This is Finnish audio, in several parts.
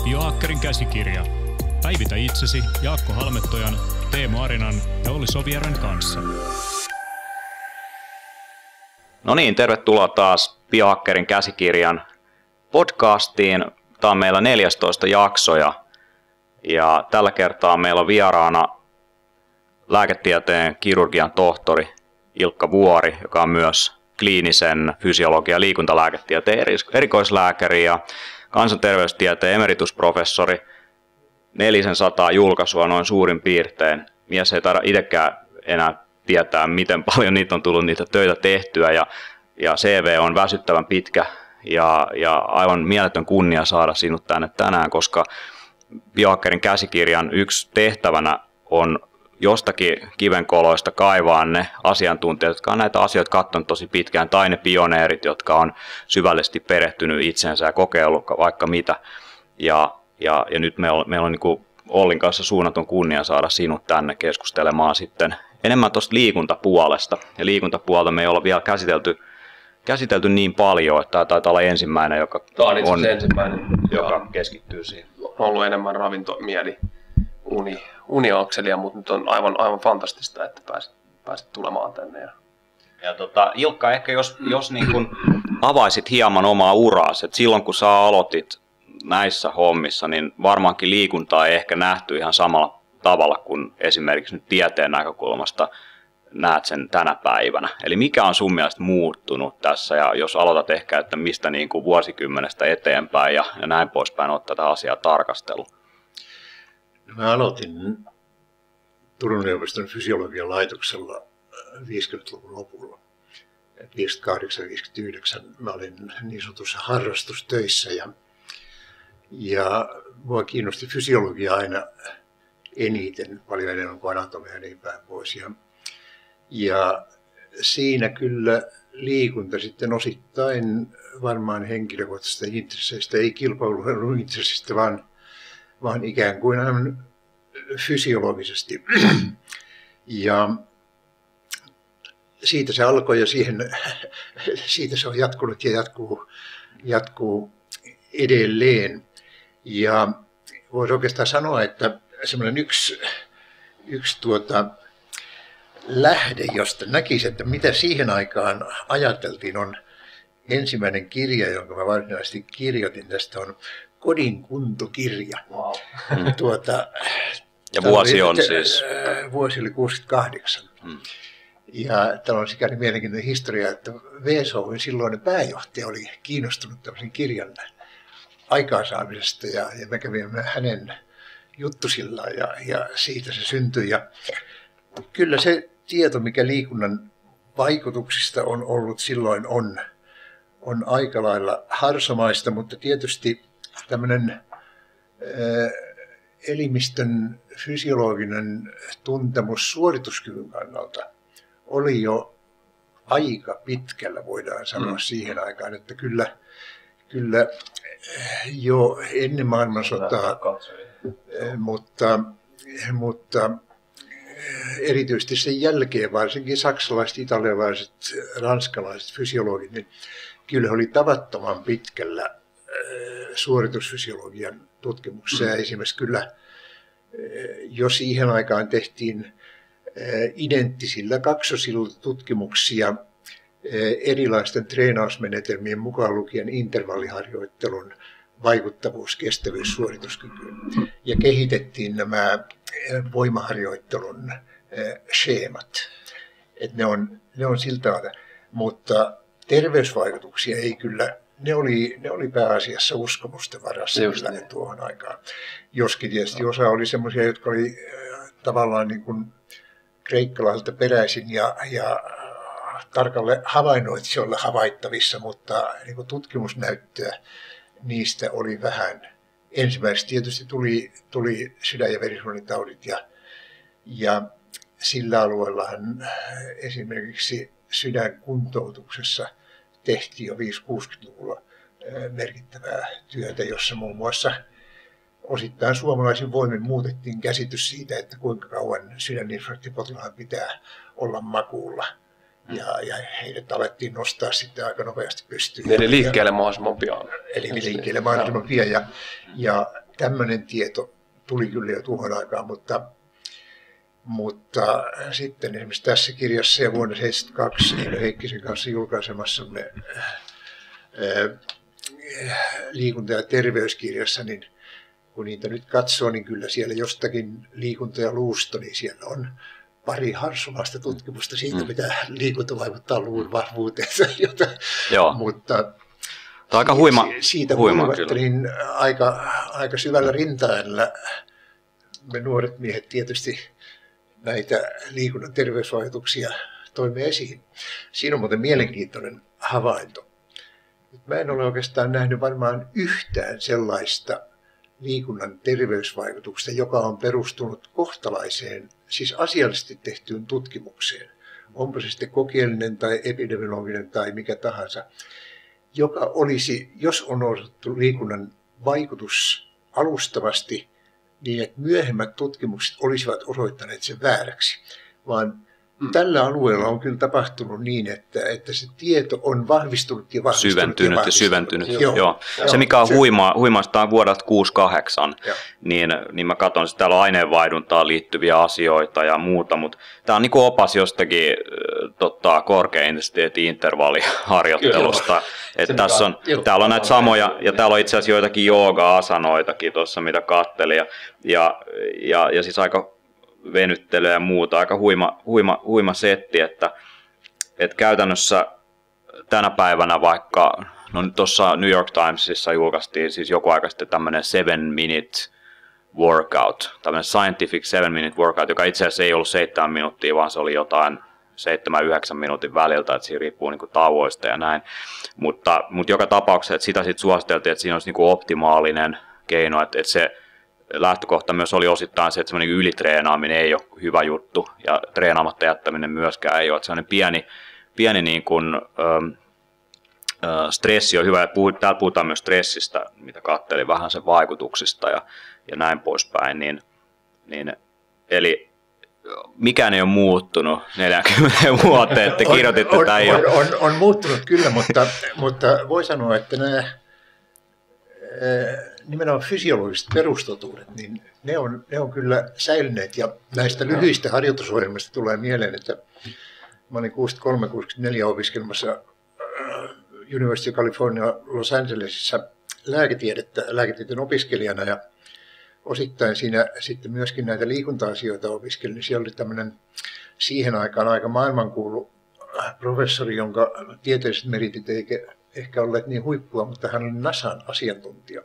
Biohakkerin käsikirja. Päivitä itsesi Jaakko Halmettojan, Teemu Arinan ja Olli Sovijärven kanssa. No niin, tervetuloa taas Biohakkerin käsikirjan podcastiin. Tämä on meillä 14 jakso ja tällä kertaa meillä on vieraana lääketieteen kirurgian tohtori Ilkka Vuori, joka on myös kliinisen fysiologia- ja liikuntalääketieteen erikoislääkäri ja kansanterveystieteen emeritusprofessori. 400 julkaisua noin suurin piirtein. Mies ei taida itsekään enää tietää, miten paljon niitä on tullut niitä töitä tehtyä ja CV on väsyttävän pitkä ja aivan mieletön kunnia saada sinut tänne tänään, koska Biohakkerin käsikirjan yksi tehtävänä on jostakin kivenkoloista kaivaa ne asiantuntijat, jotka on näitä asioita katsonut tosi pitkään, tai ne pioneerit, jotka on syvällisesti perehtynyt itsensä ja kokeillut vaikka mitä. Ja nyt meillä on niin kuin Ollin kanssa suunnaton kunnia saada sinut tänne keskustelemaan sitten enemmän tuosta liikuntapuolesta. Ja liikuntapuolta me ei olla vielä käsitelty niin paljon, että tämä taitaa olla ensimmäinen, joka, joka keskittyy siihen. On ollut enemmän ravintomieli, uniakselia, mutta nyt on aivan fantastista, että pääsit tulemaan tänne. Ja Ilkka, ehkä jos niin kun avaisit hieman omaa uraasi, että silloin kun sä aloitit näissä hommissa, niin varmaankin liikuntaa ei ehkä nähty ihan samalla tavalla kuin esimerkiksi nyt tieteen näkökulmasta näet sen tänä päivänä. Eli mikä on sun mielestä muuttunut tässä, ja jos aloitat ehkä, että mistä niin kuin vuosikymmenestä eteenpäin ja näin poispäin ottaa tätä asiaa tarkastelu? Mä aloitin Turun yliopiston fysiologian laitoksella 50-luvun lopulla. 58-59 mä olin niin sanotussa harrastustöissä ja mua kiinnosti fysiologia aina eniten, paljon enemmän kuin anatomia ja niin päin pois. Ja siinä kyllä liikunta sitten osittain varmaan henkilökohtaisista intresseistä, ei kilpailun intressistä, vaan ikään kuin fysiologisesti. Ja siitä se alkoi ja siitä se on jatkunut ja jatkuu edelleen. Ja voisi oikeastaan sanoa, että semmoinen yksi lähde, josta näkisi, että mitä siihen aikaan ajateltiin, on ensimmäinen kirja, jonka mä varsinaisesti kirjoitin. Tästä on Kodinkuntokirja. Wow. Ja vuosi on siis? Vuosi oli 68. Ja täällä on sikäli mielenkiintoinen historia, että VSO:n silloinen pääjohtaja oli kiinnostunut tämmöisen kirjan aikaansaamisesta ja me kävimme hänen juttusillaan ja siitä se syntyi. Ja kyllä se tieto, mikä liikunnan vaikutuksista on ollut silloin, on aika lailla harsomaista, mutta tietysti tämmöinen elimistön fysiologinen tuntemus suorituskyvyn kannalta oli jo aika pitkällä, voidaan sanoa siihen aikaan, että kyllä jo ennen maailmansotaa, mutta erityisesti sen jälkeen varsinkin saksalaiset, italialaiset, ranskalaiset fysiologit, niin kyllä oli tavattoman pitkällä suoritusfysiologian tutkimuksessa. Ja esimerkiksi kyllä jo siihen aikaan tehtiin identtisillä kaksosilla tutkimuksia erilaisten treenausmenetelmien mukaan lukien intervalliharjoittelun vaikuttavuus, kestävyys, suorituskykyyn. Ja kehitettiin nämä voimaharjoittelun scheemat. Et ne on siltä lailla, mutta terveysvaikutuksia ei kyllä, ne oli pääasiassa uskomusten varassa tuohon aikaan. Joskin tietysti osa oli semmoisia, jotka oli tavallaan niin kuin kreikkalaisilta peräisin ja tarkalle havainnoitsijoille havaittavissa, mutta niin kuin tutkimusnäyttöä niistä oli vähän. Ensimmäiseksi tietysti tuli sydän- ja verisuonitaudit ja sillä alueellahan esimerkiksi sydänkuntoutuksessa tehtiin jo 5-60-luvulla merkittävää työtä, jossa muun muassa osittain suomalaisin voimin muutettiin käsitys siitä, että kuinka kauan sydäninfarktipotilaan pitää olla makuulla. Ja heidät alettiin nostaa sitten aika nopeasti pystyyn. Eli liikkeelle mahdollisimman pian. Eli liikkeelle mahdollisimman pian. Ja tämmöinen tieto tuli kyllä jo tuohon aikaan, mutta sitten esimerkiksi tässä kirjassa ja vuonna 1972 Eino Heikkisen kanssa julkaisemassamme liikunta- ja terveyskirjassa, niin kun niitä nyt katsoo, niin kyllä siellä jostakin liikunta ja luusto, niin siellä on pari harsumaista tutkimusta siitä, mitä liikunta vaikuttaa luun vahvuuteen. Mutta aika siitä huima huolimatta, niin aika syvällä rintaäänellä me nuoret miehet tietysti näitä liikunnan terveysvaikutuksia toimme esiin. Siinä on muuten mielenkiintoinen havainto. Mä en ole oikeastaan nähnyt varmaan yhtään sellaista liikunnan terveysvaikutuksesta, joka on perustunut kohtalaiseen, siis asiallisesti tehtyyn tutkimukseen. Onpa se sitten kokeellinen tai epidemiologinen tai mikä tahansa, joka olisi, jos on osoitettu liikunnan vaikutus alustavasti, niin että myöhemmät tutkimukset olisivat osoittaneet sen vääräksi, vaan tällä alueella on kyllä tapahtunut niin, että se tieto on vahvistunut ja vahvistunut. Syventynyt. Joo. Se mikä on huimaista vuodelta 1968, niin mä katson, että täällä on aineenvaihduntaan liittyviä asioita ja muuta, mutta tämä on niin kuin opas jostakin korkean intensiteetin intervalliharjoittelusta. Että täällä on näitä samoja, ja täällä on itse asiassa joitakin jooga-asanoitakin tuossa, mitä katselin, ja siis aika venyttelyä ja muuta, aika huima setti, että käytännössä tänä päivänä vaikka, no tuossa New York Timesissa julkaistiin siis joku aika sitten tämmöinen 7-minute workout, tämmöinen scientific 7-minute workout, joka itse asiassa ei ollut 7 minuuttia, vaan se oli jotain 7-9 minuutin väliltä, että siinä riippuu niin kuin tauoista ja näin, mutta joka tapauksessa, että sitä sitten suositeltiin, että siinä olisi niin kuin optimaalinen keino, että se lähtökohta myös oli osittain se, että semmoinen ylitreenaaminen ei ole hyvä juttu ja treenaamatta jättäminen myöskään ei ole. Että semmoinen pieni niin kuin, stressi on hyvä. Täällä puhutaan myös stressistä, mitä katselin vähän sen vaikutuksista ja näin poispäin. Eli mikään ei ole muuttunut 40 vuoteen, että kirjoititte tämä ei ole. On muuttunut kyllä, mutta voi sanoa, että nämä nimenomaan fysiologiset perustotuudet, niin ne on kyllä säilyneet. Ja näistä lyhyistä harjoitusohjelmista tulee mieleen, että mä olin 63-64 opiskelemassa University of California Los Angelesissa lääketieteen opiskelijana ja osittain siinä sitten myöskin näitä liikunta-asioita opiskelin. Niin siellä oli tämmöinen siihen aikaan aika maailmankuulu professori, jonka tieteelliset meritit eikä ehkä olleet niin huippua, mutta hän oli NASAn asiantuntija,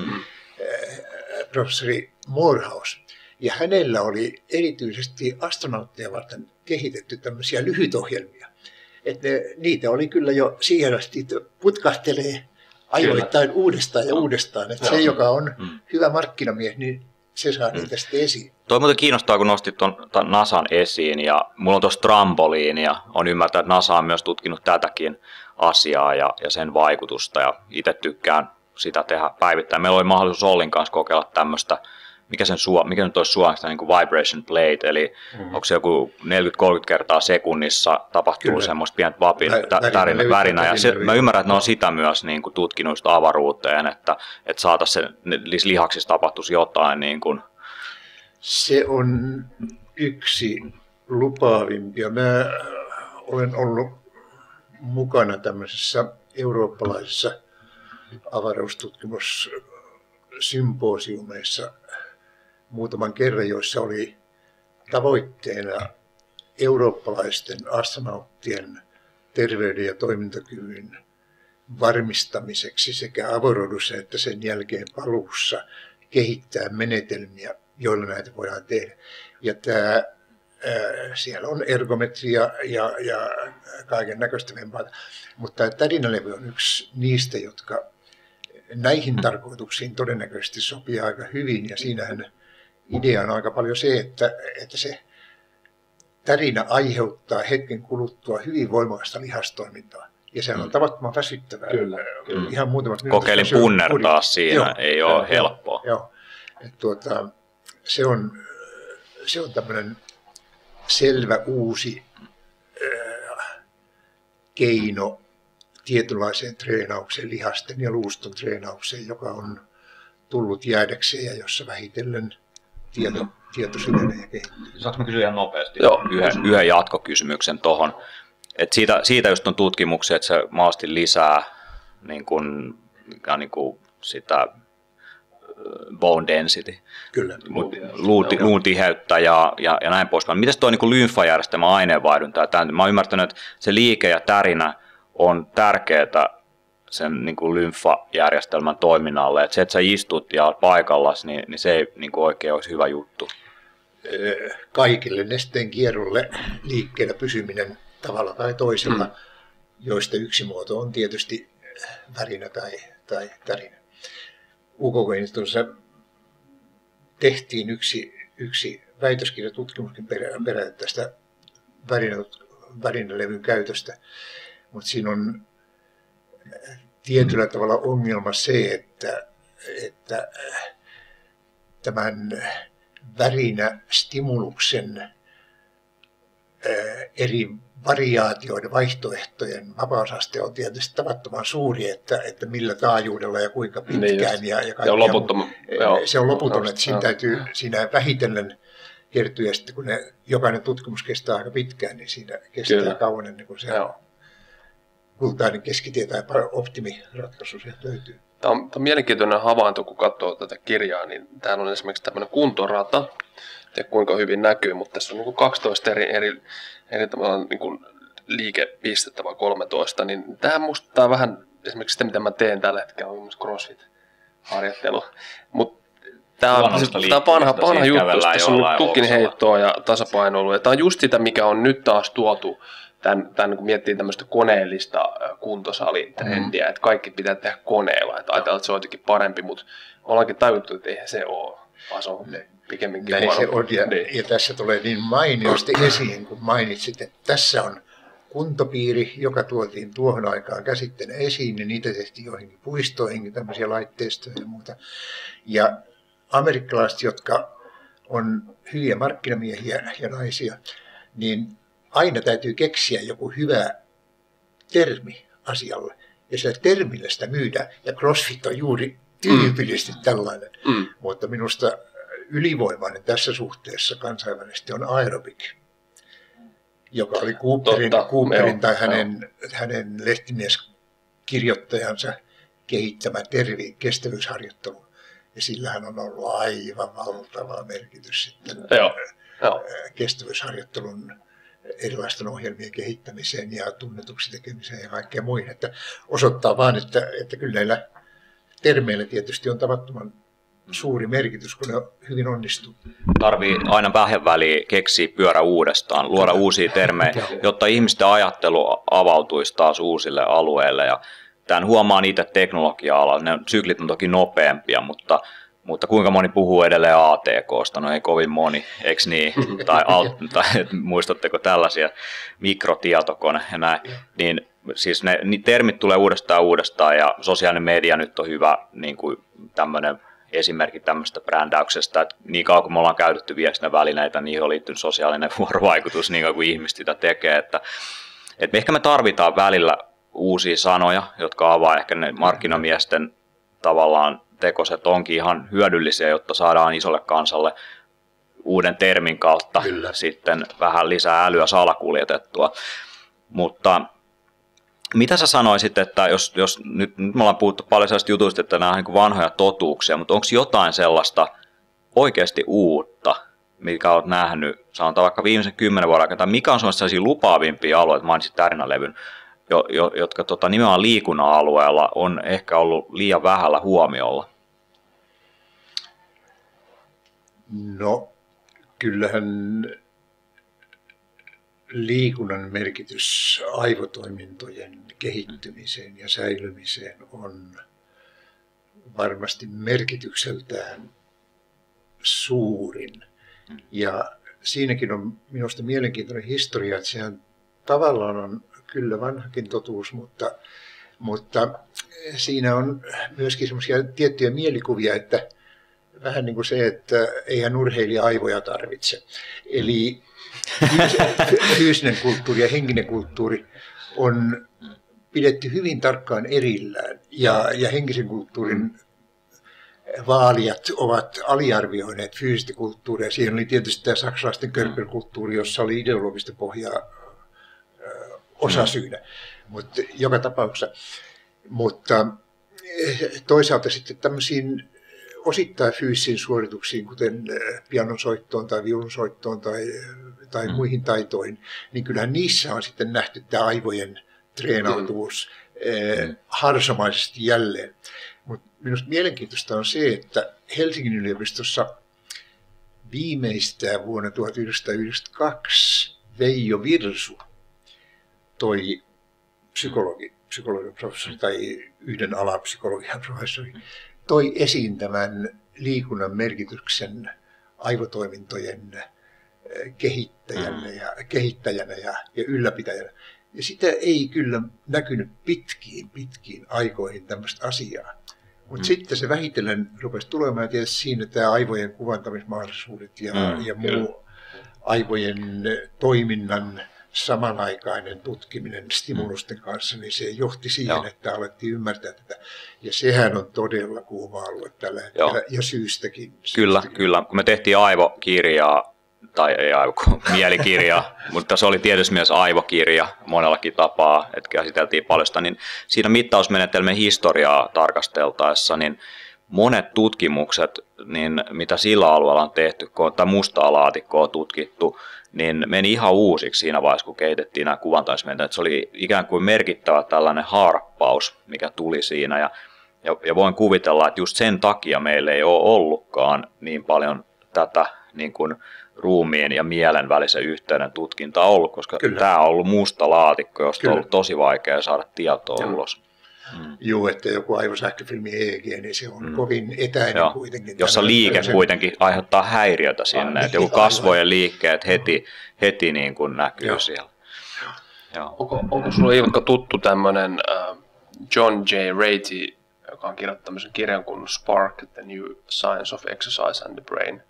professori Morehouse. Ja hänellä oli erityisesti astronautteja varten kehitetty tämmöisiä lyhytohjelmia. Että niitä oli kyllä jo siihen asti, että putkahtelee ajoittain uudestaan ja uudestaan. Että se, joka on hyvä markkinamies, niin se saa niitä sitten esiin. Toi muuten kiinnostaa, kun nostit tuon NASAn esiin, ja mulla on tuossa trampoliini, ja on ymmärtänyt, että NASA on myös tutkinut tätäkin asiaa ja sen vaikutusta, ja itse tykkään sitä tehdä päivittäin. Meillä oli mahdollisuus Ollin kanssa kokeilla tämmöistä, mikä nyt olisi suomeksi, niin kuin vibration plate, eli onko se joku 40-30 kertaa sekunnissa tapahtuu kyllä semmoista pientä värinä, ja mä ymmärrän, että ne on sitä myös niin kuin tutkinut avaruuteen, että saataisiin lihaksissa tapahtuisi jotain. Niin kuin. Se on yksi lupaavimpia. Mä olen ollut mukana tämmöisessä eurooppalaisessa avaruustutkimussymposiumeissa muutaman kerran, joissa oli tavoitteena eurooppalaisten astronauttien terveyden ja toimintakyvyn varmistamiseksi sekä avaruudessa että sen jälkeen paluussa kehittää menetelmiä, joilla näitä voidaan tehdä. Ja siellä on ergometria ja kaiken näköistä vempaata. Mutta tämä tärinälevy on yksi niistä, jotka näihin tarkoituksiin todennäköisesti sopii aika hyvin. Ja siinähän idea on aika paljon se, että se tärinä aiheuttaa hetken kuluttua hyvin voimakasta lihastoimintaa. Ja sehän on tavattoman väsyttävää. Kyllä. Ihan muutamat kokeilin punnertaa siinä, ei ole helppoa. Joo. Se on tämmöinen selvä uusi keino tietynlaiseen treenaukseen, lihasten ja luuston treenaukseen, joka on tullut jäädäkseen ja jossa vähitellen tieto syvenee ja kehittyy. Saanko mä kysyä ihan nopeasti Joo. yhden jatkokysymyksen tuohon? Siitä just on tutkimuksia, että se mahdollisesti lisää niin kuin sitä bone density, Kyllä. luun tiheyttä ja näin poispäin. Mites tuo niin lymfajärjestelmä, aineenvaihdunta? Mä oon ymmärtänyt, että se liike ja tärinä on tärkeää sen niin kuin lymfajärjestelmän toiminnalle. Että se, että sä istut ja oot paikallas, niin se ei niin kuin oikein olisi hyvä juttu. Kaikille nesteen kierrolle liikkeellä pysyminen tavalla tai toisella, joista yksi muoto on tietysti värinä tai tärinä. UKK-instituutissa tehtiin yksi väitöskirjatutkimuskin peräti tästä värinälevyn käytöstä, mutta siinä on tietyllä tavalla ongelma se, että tämän värinästimuluksen eri variaatioiden, vaihtoehtojen vapausaste on tietysti tavattoman suuri, että millä taajuudella ja kuinka pitkään. Ja se on loputon, että siinä vähitellen kertyy, ja sitten kun jokainen tutkimus kestää aika pitkään, niin siinä kestää kauan ennen kuin se kultainen keskitie tai optimiratkaisu sieltä löytyy. Tämä on mielenkiintoinen havainto, kun katsoo tätä kirjaa, niin täällä on esimerkiksi tämmöinen kuntorata, ja kuinka hyvin näkyy, mutta tässä on niin kuin 12 eri niin kuin liikepistettä vai 13, niin tämä muistuttaa vähän esimerkiksi sitä, mitä mä teen tällä hetkellä, on CrossFit-harjoittelu, mutta tämä on vanha juttu, tässä on tukinheittoa ja tasapainoilua, ja tämä on just sitä, mikä on nyt taas tuotu, tämän kun miettii tämmöistä koneellista kuntosalitrendiä, että kaikki pitää tehdä koneella, että ajatellaan, että se on jotenkin parempi, mutta ollaankin tajuttu, että eihän se ole, vaan se on pikemminkin näin se on, ja tässä tulee niin mainiosti esiin, kun mainitsit, että tässä on kuntopiiri, joka tuotiin tuohon aikaan käsitteenä esiin, ja niitä tehtiin joihinkin puistoihin, tämmöisiä laitteistoja ja muuta. Ja amerikkalaiset, jotka on hyviä markkinamiehiä ja naisia, niin aina täytyy keksiä joku hyvä termi asialle, ja sillä termillä sitä myydään, ja CrossFit on juuri tyypillisesti tällainen, mutta minusta ylivoimainen tässä suhteessa kansainvälisesti on aerobic, joka oli Cooperin tai hänen lehtimieskirjoittajansa kehittämä kestävyysharjoittelu. Ja sillähän on ollut aivan valtava merkitys sitten kestävyysharjoittelun erilaisten ohjelmien kehittämiseen ja tunnetuksi tekemiseen ja kaikkeen muihin. Että osoittaa vaan, että kyllä näillä termeillä tietysti on tavattoman suuri merkitys, kun ne hyvin onnistuu. Tarvii aina vähän väliä keksiä pyörä uudestaan, luoda uusia termejä, jotta ihmisten ajattelu avautuisi taas uusille alueille. Ja tämän huomaa niitä teknologia-alalla, ne syklit on toki nopeampia, mutta kuinka moni puhuu edelleen ATKsta? No ei kovin moni, eikö niin? Tai muistatteko tällaisia, mikrotietokone ja näin. Niin, siis ne termit tulee uudestaan ja sosiaalinen media nyt on hyvä niin kuin tämmöinen esimerkki tämmöistä brändäyksestä, että niin kauan kuin me ollaan käytetty viestintävälineitä, niihin on liittynyt sosiaalinen vuorovaikutus niin kauan kuin ihmiset sitä tekee, että ehkä me tarvitaan välillä uusia sanoja, jotka avaa ehkä ne markkinamiesten tavallaan tekoset onkin ihan hyödyllisiä, jotta saadaan isolle kansalle uuden termin kautta sitten vähän lisää älyä salakuljetettua. Mutta mitä sä sanoisit, että jos nyt me ollaan puhuttu paljon sellaista jutuista, että nämä on niin vanhoja totuuksia, mutta onko jotain sellaista oikeasti uutta, mikä olet nähnyt, sanotaan vaikka viimeisen 10 vuoden aikana, tai mikä on sellaisia lupaavimpia alueita, mainitsit tärinälevyn, jotka nimenomaan liikunnan alueella on ehkä ollut liian vähällä huomiolla? No, kyllähän liikunnan merkitys aivotoimintojen kehittymiseen ja säilymiseen on varmasti merkitykseltään suurin. Ja siinäkin on minusta mielenkiintoinen historia, että sehän tavallaan on kyllä vanhakin totuus, mutta siinä on myöskin semmoisia tiettyjä mielikuvia, että vähän niin kuin se, että eihän urheilija aivoja tarvitse. Eli fyysinen kulttuuri ja henkinen kulttuuri on pidetty hyvin tarkkaan erillään ja henkisen kulttuurin vaalijat ovat aliarvioineet fyysistä kulttuuria. Siihen oli tietysti tämä saksalaisten körperkulttuuri, jossa oli ideologista pohjaa osasyynä, mutta joka tapauksessa. Mutta toisaalta sitten tämmöisiin osittain fyysisiin suorituksiin, kuten pianonsoittoon tai viulunsoittoon tai muihin taitoihin, niin kyllähän niissä on sitten nähty tämä aivojen treenautuvuus harsomaisesti jälleen. Mutta minusta mielenkiintoista on se, että Helsingin yliopistossa viimeistään vuonna 1992 Veijo Virsu, toi psykologian professori tai yhden alapsykologian professori, toi esiin tämän liikunnan merkityksen aivotoimintojen kehittäjänä ja ylläpitäjänä. Ja sitä ei kyllä näkynyt pitkiin aikoihin tämmöistä asiaa. Mutta sitten se vähitellen rupesi tulemaan tietysti siinä tämä aivojen kuvantamismahdollisuudet ja muu aivojen toiminnan samanaikainen tutkiminen stimulusten kanssa, niin se johti siihen, että alettiin ymmärtää tätä. Ja sehän on todella kuuma alue tällä hetkellä, ja syystäkin. Kyllä. Kun me tehtiin aivokirjaa, tai ei mielikirjaa, mutta se oli tietysti myös aivokirja monellakin tapaa, että käsiteltiin paljon sitä, niin siinä mittausmenetelmien historiaa tarkasteltaessa, niin monet tutkimukset, niin mitä sillä alueella on tehty, kun tämä mustaa laatikkoa tutkittu, niin meni ihan uusiksi siinä vaiheessa, kun kehitettiin nämä kuvantamismenetelmät. Se oli ikään kuin merkittävä tällainen harppaus, mikä tuli siinä, ja voin kuvitella, että just sen takia meillä ei ole ollutkaan niin paljon tätä niin kuin ruumiin ja mielen välisen yhteyden tutkintaa ollut, koska tämä on ollut musta laatikko, josta on ollut tosi vaikea saada tietoa ulos. Joo, että joku aivosähköfilmi EEG, niin se on kovin etäinen kuitenkin. Jossa liike kuitenkin aiheuttaa häiriötä sinne, että joku kasvojen liikkeet heti niin kuin näkyy siellä. Onko sulla, Ilkka, tuttu tämmöinen John J. Ratey, joka on kirjoittanut tämmöisen kirjan kuin Spark, The New Science of Exercise and the Brain,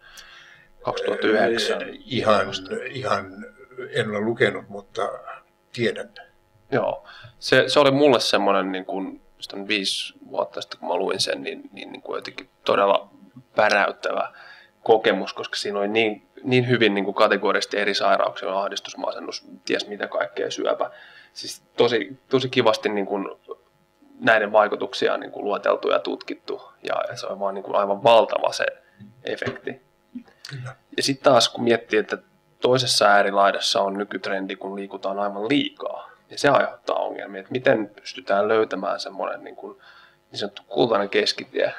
2009. Ihan en ole lukenut, mutta tiedän. Joo, se oli mulle semmoinen, niin kuin 5 vuotta sitten, kun mä luin sen, niin kuin jotenkin todella päräyttävä kokemus, koska siinä oli niin hyvin niin kuin kategorisesti eri sairauksia, ahdistus, masennus, ties mitä kaikkea, syöpä. Siis tosi kivasti niin kuin näiden vaikutuksia niin kuin luoteltu ja tutkittu, ja se on vaan niin kuin aivan valtava se efekti. Kyllä. Ja sitten taas kun miettii, että toisessa äärilaidassa on nykytrendi, kun liikutaan aivan liikaa, ja se aiheuttaa ongelmia, että miten pystytään löytämään semmoinen niin sanottu kultainen keskitie.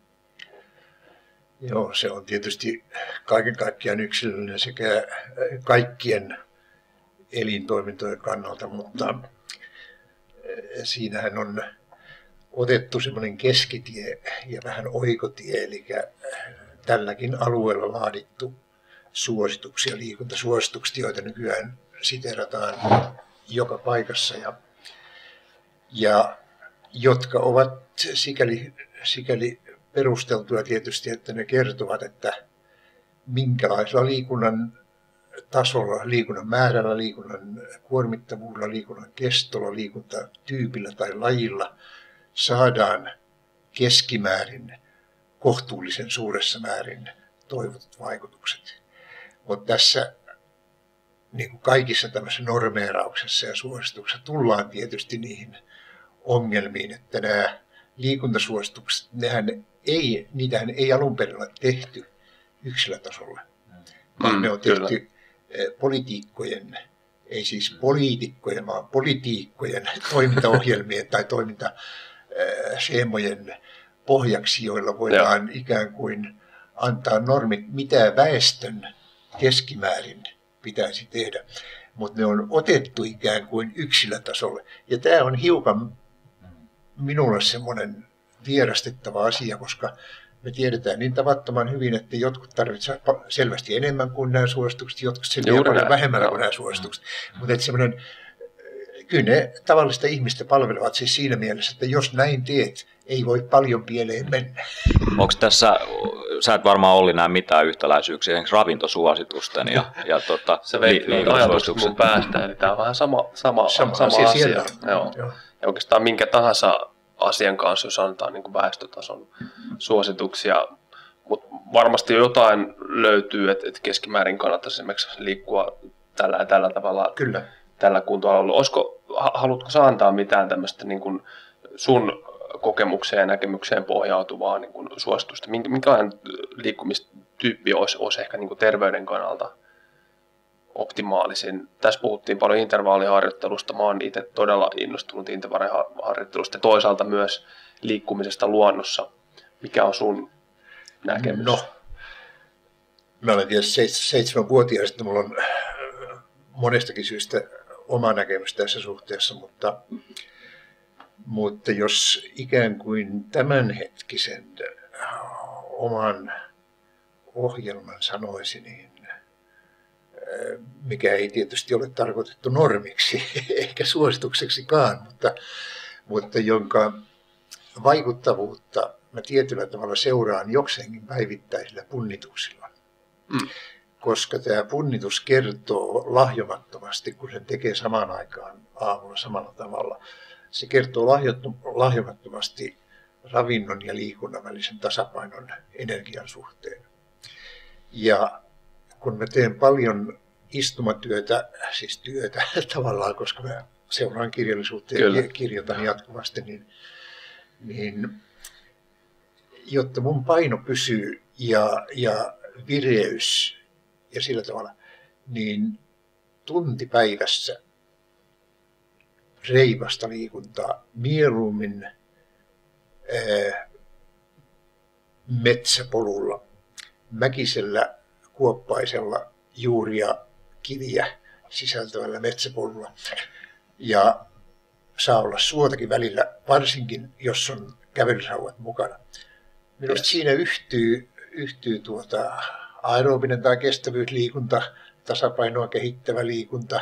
Joo, se on tietysti kaiken kaikkiaan yksilöllinen sekä kaikkien elintoimintojen kannalta, mutta siinähän on otettu semmoinen keskitie ja vähän oikotie, eli tälläkin alueella laadittu suosituksia, liikuntasuositukset, joita nykyään siteerataan joka paikassa ja jotka ovat sikäli perusteltuja tietysti, että ne kertovat, että minkälaisella liikunnan tasolla, liikunnan määrällä, liikunnan kuormittavuudella, liikunnan kestolla, liikuntatyypillä tai lajilla saadaan keskimäärin kohtuullisen suuressa määrin toivotut vaikutukset. Mutta tässä niin kuin kaikissa tämmöisessä normeerauksessa ja suosituksessa tullaan tietysti niihin ongelmiin, että nämä liikuntasuositukset, niitähän ei alun perin ole tehty yksilötasolla, vaan ne on tehty politiikkojen, ei siis poliitikkojen, vaan politiikkojen toimintaohjelmien tai toimintaseemojen pohjaksi, joilla voidaan ikään kuin antaa normit, mitä väestön keskimäärin pitäisi tehdä, mutta ne on otettu ikään kuin yksilötasolle. Ja tämä on hiukan minulle semmoinen vierastettava asia, koska me tiedetään niin tavattoman hyvin, että jotkut tarvitsevat selvästi enemmän kuin nämä suositukset, jotkut selviää paljon vähemmällä kuin nämä suositukset. Mutta kyllä ne tavallista ihmistä palvelevat siis siinä mielessä, että jos näin teet, ei voi paljon pieleen mennä. Onko tässä, sä et varmaan Olli näe mitään yhtäläisyyksiä esimerkiksi ravintosuositusten ja se vei ajatukset mun päästä, eli tämä on vähän sama asia. Joo. Ja oikeastaan minkä tahansa asian kanssa, jos annetaan niin kuin väestötason suosituksia. Mutta varmasti jotain löytyy, että keskimäärin kannattaisi esimerkiksi liikkua tällä ja tällä tavalla. Kyllä. Tällä kuntoalueella. Haluatko sä antaa mitään tämmöistä niin kuin sun kokemukseen ja näkemykseen pohjautuvaa niin kuin suositusta? Minkälainen liikkumistyyppi olisi ehkä niin kuin terveyden kannalta optimaalisin? Tässä puhuttiin paljon intervaaliharjoittelusta. Mä oon itse todella innostunut intervaaliharjoittelusta ja toisaalta myös liikkumisesta luonnossa. Mikä on sun näkemys? No, mä olen tietysti 7-vuotias, että mulla on monestakin syystä oma näkemys tässä suhteessa, mutta jos ikään kuin tämänhetkisen oman ohjelman sanoisi, niin mikä ei tietysti ole tarkoitettu normiksi eikä suositukseksikaan, mutta jonka vaikuttavuutta mä tietyllä tavalla seuraan jokseenkin päivittäisillä punnituksilla. Koska tämä punnitus kertoo lahjomattomasti, kun sen tekee samaan aikaan aamulla samalla tavalla. Se kertoo lahjomattomasti ravinnon ja liikunnan välisen tasapainon energian suhteen. Ja kun mä teen paljon istumatyötä, siis työtä tavallaan, koska mä seuraan kirjallisuutta ja kirjoitan jatkuvasti, niin jotta mun paino pysyy ja vireys ja sillä tavalla, niin tunti päivässä reipasta liikuntaa, mieluummin metsäpolulla, mäkisellä, kuoppaisella, juuria, kiviä sisältävällä metsäpolulla. Ja saa olla suotakin välillä, varsinkin jos on kävelysauvat mukana. Minusta siinä yhtyy aerobinen tai kestävyysliikunta, tasapainoa kehittävä liikunta,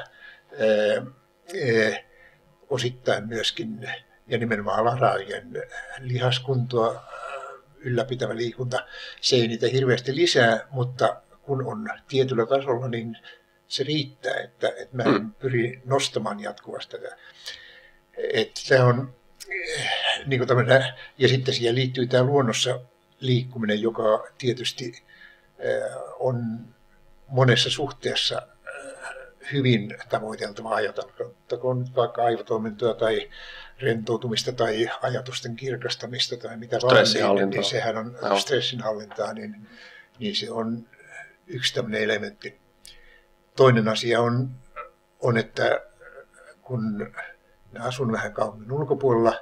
osittain myöskin ja nimenomaan alaraajien lihaskuntoa ylläpitävä liikunta. Se ei niitä hirveästi lisää, mutta kun on tietyllä tasolla, niin se riittää, että mä en pyri nostamaan jatkuvasti tätä. Tämä on niin kuin tämmöinen, ja sitten siihen liittyy tämä luonnossa liikkuminen, joka tietysti on monessa suhteessa hyvin tavoiteltava ajateltakoon nyt vaikka aivotoimintoa tai rentoutumista tai ajatusten kirkastamista tai mitä vaan, niin sehän on stressinhallintaa, niin se on yksi tämmöinen elementti. Toinen asia on, että kun asun vähän kaupungin ulkopuolella,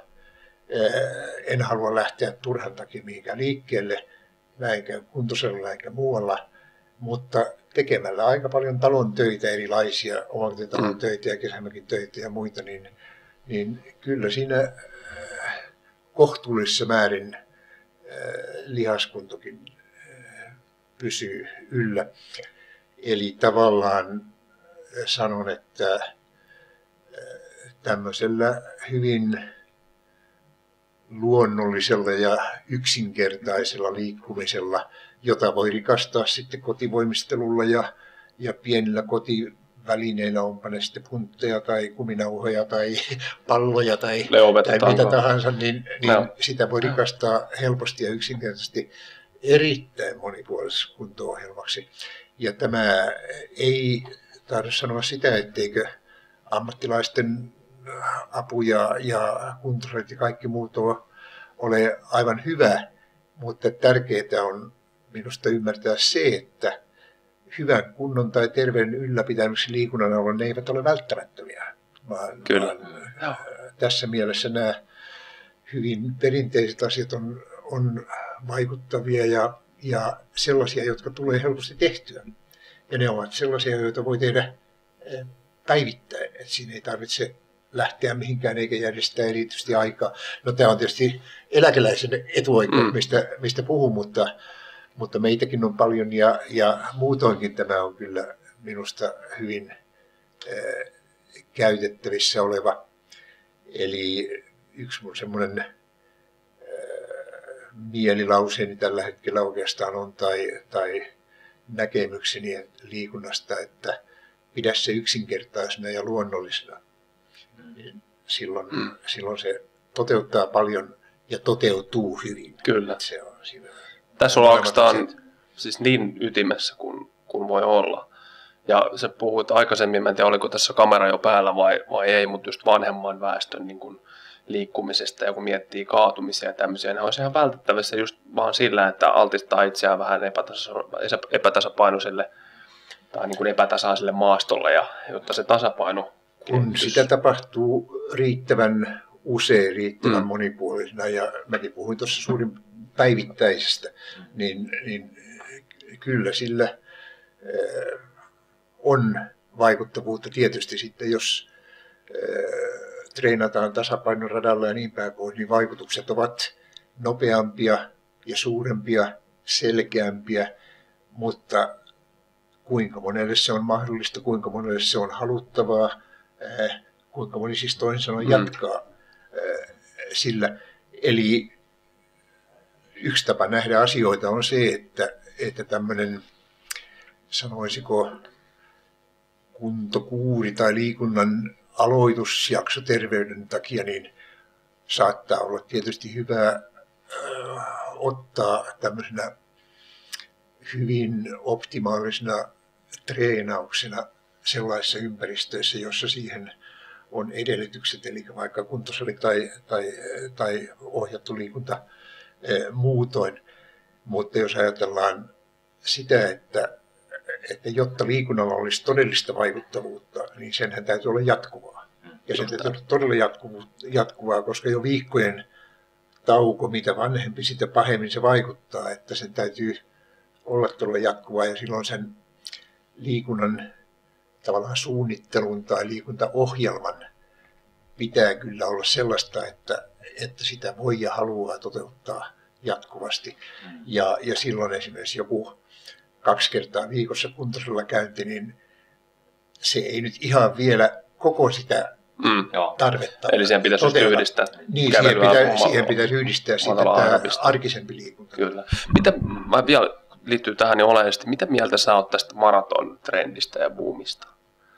en halua lähteä turhan takia mihinkään liikkeelle, mä en käy kuntosalilla eikä muualla, mutta tekemällä aika paljon talon töitä, erilaisia omakotitalon töitä ja kesämökin töitä ja muita, niin kyllä siinä kohtuullisessa määrin lihaskuntokin pysyy yllä. Eli tavallaan sanon, että tämmöisellä hyvin luonnollisella ja yksinkertaisella liikkumisella, jota voi rikastaa sitten kotivoimistelulla ja pienillä kotivälineillä, onpa ne sitten puntteja tai kuminauhoja tai palloja tai mitä tahansa, niin sitä voi rikastaa helposti ja yksinkertaisesti erittäin monipuolisessa kunto-ohjelmaksi. Ja tämä ei tarvitse sanoa sitä, etteikö ammattilaisten apu ja kuntosalit ja kaikki muut ole aivan hyvä, mutta tärkeää on minusta ymmärtää se, että hyvän kunnon tai terveyden ylläpitämiseksi liikunnan avulla ne eivät ole välttämättömiä. Vaan tässä mielessä nämä hyvin perinteiset asiat on vaikuttavia ja sellaisia, jotka tulee helposti tehtyä. Ja ne ovat sellaisia, joita voi tehdä päivittäin. Et siinä ei tarvitse lähteä mihinkään eikä järjestää erityisesti aikaa. No tämä on tietysti eläkeläisen etuoikeus, mistä puhun, mutta meitäkin on paljon ja muutoinkin tämä on kyllä minusta hyvin käytettävissä oleva. Eli yksi mun semmoinen mielilauseeni tällä hetkellä oikeastaan on tai näkemykseni liikunnasta, että pidä se yksinkertaisena ja luonnollisena. Silloin se toteuttaa paljon ja toteutuu hyvin. Kyllä. Se on siinä. Tässä on oikeastaan siis niin ytimessä kuin voi olla. Ja se puhuit aikaisemmin, mä en tiedä oliko tässä kamera jo päällä vai ei, mutta just vanhemman väestön niin kuin liikkumisesta ja kun miettii kaatumisia ja tämmöisiä, ne olisi ihan vältettävissä just vaan sillä, että altistaa itseään vähän epätasapainoiselle tai niin kuin epätasaiselle maastolle, ja jotta se tasapaino kun sitä tapahtuu riittävän usein, riittävän monipuolisena, ja mäkin puhuin tuossa suurin päivittäisestä, niin kyllä sillä on vaikuttavuutta tietysti sitten, jos treenataan tasapainon radalla ja niin päin pois, niin vaikutukset ovat nopeampia ja suurempia, selkeämpiä, mutta kuinka monelle se on mahdollista, kuinka monelle se on haluttavaa, kuinka moni siis toisin sanoen jatkaa sillä. Eli yksi tapa nähdä asioita on se, että tämmöinen, sanoisiko, kuntokuuri tai liikunnan aloitusjakso terveyden takia, niin saattaa olla tietysti hyvä ottaa tämmöisenä hyvin optimaalisena treenauksena sellaisissa ympäristöissä, jossa siihen on edellytykset, eli vaikka kuntosali tai ohjattu liikunta muutoin. Mutta jos ajatellaan sitä, että jotta liikunnalla olisi todellista vaikuttavuutta, niin senhän täytyy olla jatkuvaa. Ja se täytyy olla todella jatkuvaa, koska jo viikkojen tauko, mitä vanhempi, sitä pahemmin se vaikuttaa, että sen täytyy olla todella jatkuvaa, ja silloin sen liikunnan tavallaan suunnittelun tai liikuntaohjelman pitää kyllä olla sellaista, että sitä voi ja haluaa toteuttaa jatkuvasti. Ja silloin esimerkiksi joku 2 kertaa viikossa kuntosalilla käynti, niin se ei nyt ihan vielä koko sitä tarvetta. Eli siihen pitäisi yhdistää. Niin, siihen pitäisi yhdistää sitten tämä arkisempi liikunta. Kyllä. Mä vielä liittyy tähän niin oleellisesti. Mitä mieltä sä oot tästä maraton-trendistä ja boomista?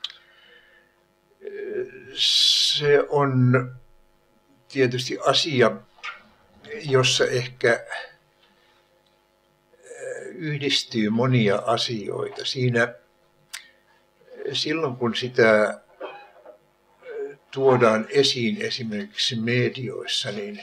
Se on tietysti asia, jossa ehkä yhdistyy monia asioita. Silloin kun sitä tuodaan esiin esimerkiksi medioissa, niin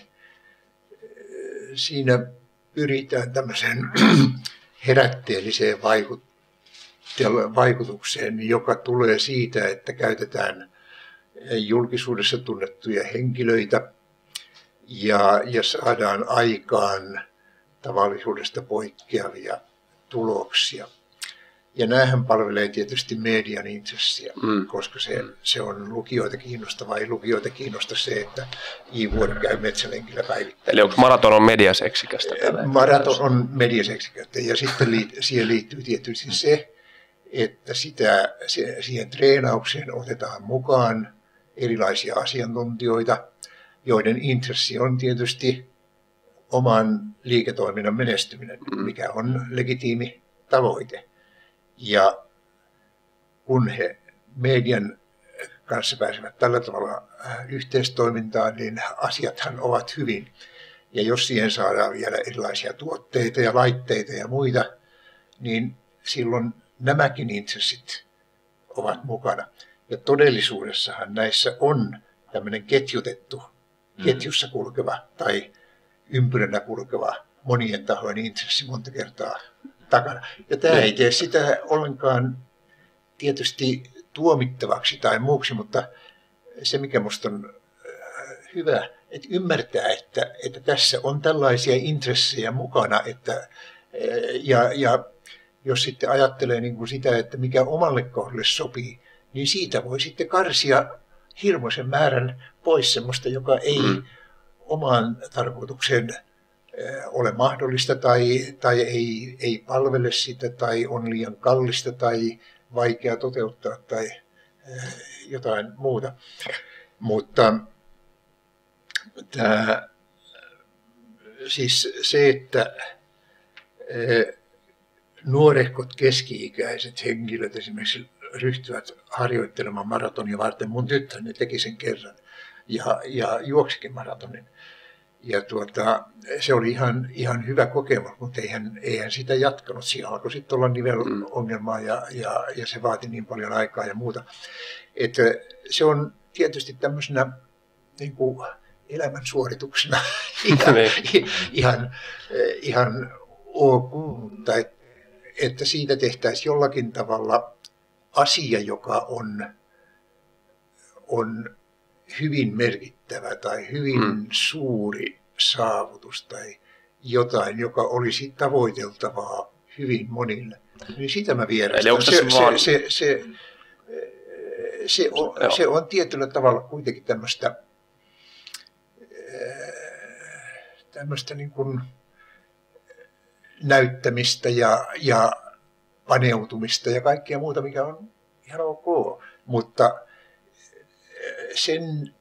siinä pyritään tämmöiseen herätteelliseen vaikutukseen, joka tulee siitä, että käytetään julkisuudessa tunnettuja henkilöitä ja saadaan aikaan tavallisuudesta poikkeavia tuloksia. Ja näähän palvelee tietysti median intressiä, koska se on lukijoita kiinnostavaa. Ei lukijoita kiinnosta se, että J-vuori käy metsälenkillä päivittäin. Eli onko maraton on mediaseksikästä? Maraton on mediaseksikästä, ja sitten siihen liittyy tietysti se, että siihen treenaukseen otetaan mukaan erilaisia asiantuntijoita, joiden intressi on tietysti oman liiketoiminnan menestyminen, mikä on legitiimi tavoite. Ja kun he median kanssa pääsevät tällä tavalla yhteistoimintaan, niin asiathan ovat hyvin. Ja jos siihen saadaan vielä erilaisia tuotteita ja laitteita ja muita, niin silloin nämäkin intressit ovat mukana. Ja todellisuudessahan näissä on tämmöinen ketjutettu, ketjussa kulkeva tai ympyränä kulkeva monien tahojen intressi monta kertaa takana. Ja tämä ei tee sitä ollenkaan tietysti tuomittavaksi tai muuksi, mutta se mikä minusta on hyvä, että ymmärtää, että tässä on tällaisia intressejä mukana, ja jos sitten ajattelee niin kuin sitä, että mikä omalle kohdalle sopii, niin siitä voi sitten karsia hirmuisen määrän pois semmoista, joka ei omaan tarkoitukseen ole mahdollista tai ei palvele sitä tai on liian kallista tai vaikea toteuttaa tai jotain muuta. Mutta siis se, että nuorehkot keski-ikäiset henkilöt esimerkiksi ryhtyvät harjoittelemaan maratonia varten. Mun tyttäreni teki sen kerran. ja juoksikin maratonin. Ja se oli ihan hyvä kokemus, mutta eihän sitä jatkanut. Siinä alkoi sitten olla nivelongelmaa ja se vaati niin paljon aikaa ja muuta. Että se on tietysti tämmöisenä niin kuin elämän suorituksena ihan ok, mutta että siitä tehtäisiin jollakin tavalla asia, joka on hyvin merkittävä tai hyvin suuri saavutus tai jotain, joka olisi tavoiteltavaa hyvin monille. Niin sitä mä vierastan. Se on tietyllä tavalla kuitenkin tämmöistä niin kuin näyttämistä ja paneutumista ja kaikkea muuta, mikä on ihan ok. Mutta sen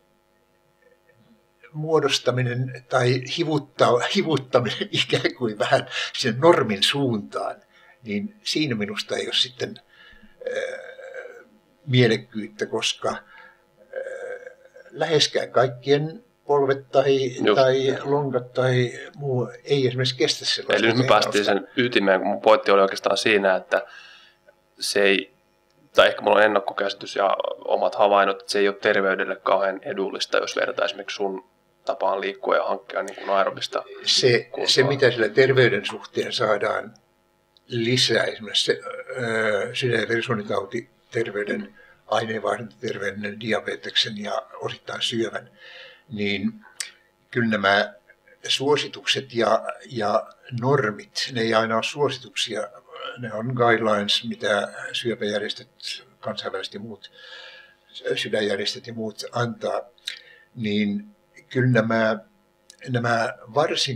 muodostaminen tai hivuttaminen ikään kuin vähän sen normin suuntaan, niin siinä minusta ei ole sitten mielekkyyttä, koska läheskään kaikkien polvet tai lonkat tai muu ei esimerkiksi kestä sellaista. Eli nyt me päästiin sen ytimeen, kun mun pointti oli oikeastaan siinä, että se ei, tai ehkä mulla on ennakkokäsitys ja omat havainnot, että se ei ole terveydelle kauhean edullista, jos vertaa esimerkiksi sun tapaan liikkua ja hankkia niin kuin aerobista se, mitä sillä terveyden suhteen saadaan lisää, esimerkiksi sydän- ja verisuonitautiterveyden, aineenvaihduntaterveyden, diabeteksen ja osittain syövän, niin kyllä nämä suositukset ja normit, ne ei aina ole suosituksia, ne on guidelines, mitä syöpäjärjestöt, kansainväliset ja muut sydänjärjestöt ja muut antaa, niin kyllä nämä varsin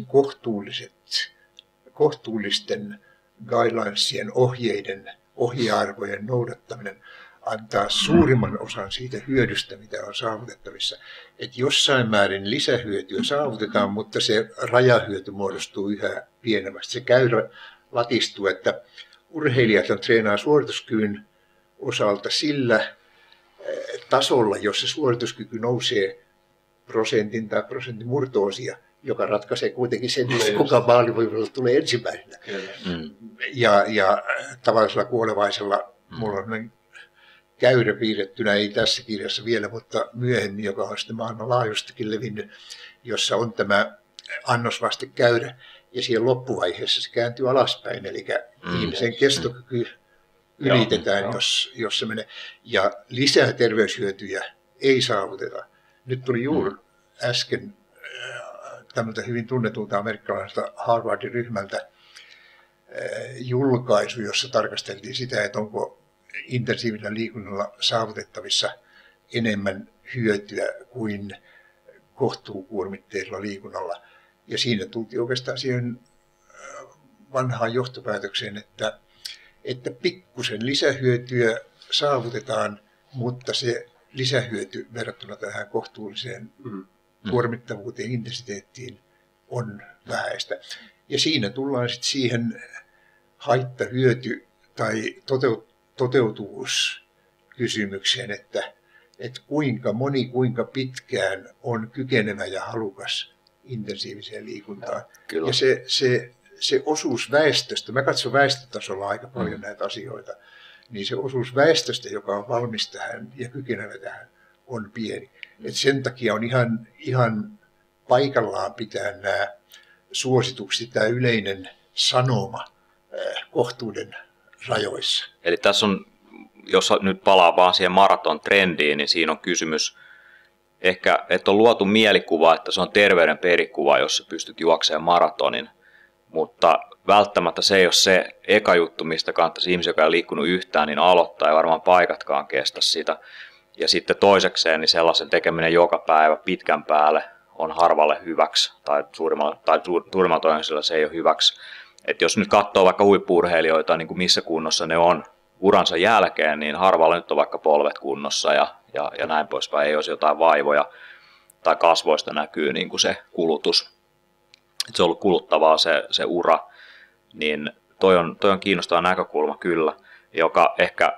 kohtuullisten guidelinesien ohjearvojen noudattaminen antaa suurimman osan siitä hyödystä, mitä on saavutettavissa. Että jossain määrin lisähyötyä saavutetaan, mutta se rajahyöty muodostuu yhä pienemmästi. Se käyrä latistuu, että urheilijat treenaa suorituskyvyn osalta sillä tasolla, jossa suorituskyky nousee prosentin tai prosentin murto-osia, joka ratkaisee kuitenkin sen, kuka maalivoimalla tulee ensimmäisenä. Ja tavallisella kuolevaisella mulla on käyrä piirrettynä, ei tässä kirjassa vielä, mutta myöhemmin, joka on sitten maailmanlaajuisestikin levinnyt, jossa on tämä annosvastekäyrä, ja siihen loppuvaiheessa se kääntyy alaspäin, eli ihmisen kestokyky ylitetään, jos se menee. Ja lisää terveyshyötyjä ei saavuteta. Nyt tuli juuri äsken tämmöiltä hyvin tunnetulta amerikkalaiselta Harvardin ryhmältä julkaisu, jossa tarkasteltiin sitä, että onko intensiivisellä liikunnalla saavutettavissa enemmän hyötyä kuin kohtuukuormitteisella liikunnalla. Ja siinä tultiin oikeastaan siihen vanhaan johtopäätökseen, että pikkusen lisähyötyä saavutetaan, mutta se lisähyöty verrattuna tähän kohtuulliseen kuormittavuuteen ja intensiteettiin on vähäistä. Ja siinä tullaan sitten siihen haittahyöty- tai toteutuvuuskysymykseen, että kuinka moni, kuinka pitkään on kykenevä ja halukas intensiiviseen liikuntaan. Kyllä. Ja se osuus väestöstä, mä katson väestötasolla aika paljon näitä asioita, niin se osuus väestöstä, joka on valmis tähän ja kykenevä tähän, on pieni. Et sen takia on ihan paikallaan pitää nämä suositukset, tämä yleinen sanoma kohtuuden rajoissa. Eli tässä on, jos nyt palaa vaan siihen maraton trendiin, niin siinä on kysymys ehkä, että on luotu mielikuva, että se on terveyden perikuva, jos sä pystyt juoksemaan maratonin, mutta välttämättä se ei ole se eka juttu, mistä kannattaisi ihmisiä, joka ei liikkunut yhtään, niin aloittaa, ja varmaan paikatkaan kestä sitä. Ja sitten toisekseen, niin sellaisen tekeminen joka päivä pitkän päälle on harvalle hyväksi, tai suurimmalla todennäköisellä se ei ole hyväksi. Et jos nyt katsoo vaikka huippu-urheilijoita, niin kuin missä kunnossa ne on uransa jälkeen, niin harvalla nyt on vaikka polvet kunnossa ja näin poispäin. Ei olisi jotain vaivoja tai kasvoista näkyy niin kuin se kulutus. Et se on ollut kuluttavaa se ura, niin toi on kiinnostava näkökulma kyllä, joka ehkä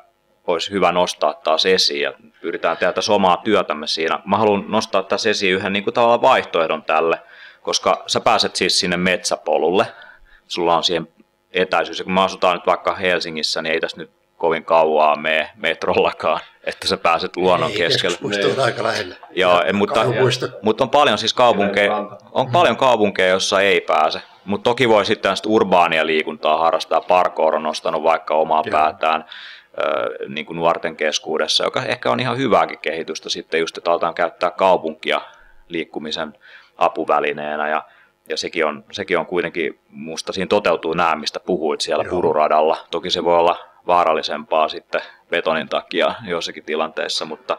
olisi hyvä nostaa taas esiin ja pyritään tehdä tässä omaa työtämme siinä. Mä haluan nostaa tässä esiin yhden niin kuin tavallaan vaihtoehdon tälle, koska sä pääset siis sinne metsäpolulle, sulla on siihen etäisyys, ja kun me asutaan nyt vaikka Helsingissä, niin ei tässä nyt kovin kauaa mene metrollakaan, että sä pääset luonnon keskelle. Keskuspuisto on aika lähellä. Joo, mutta on paljon siis kaupunkeja, joissa ei pääse. Mutta toki voi sitten urbaania liikuntaa harrastaa. Parkour on nostanut vaikka omaa päätään niin kuin nuorten keskuudessa, joka ehkä on ihan hyvääkin kehitystä sitten just, että aletaan käyttää kaupunkia liikkumisen apuvälineenä ja sekin on kuitenkin, musta siinä toteutuu nämä, mistä puhuit siellä pururadalla. Toki se voi olla vaarallisempaa sitten betonin takia joissakin tilanteissa, mutta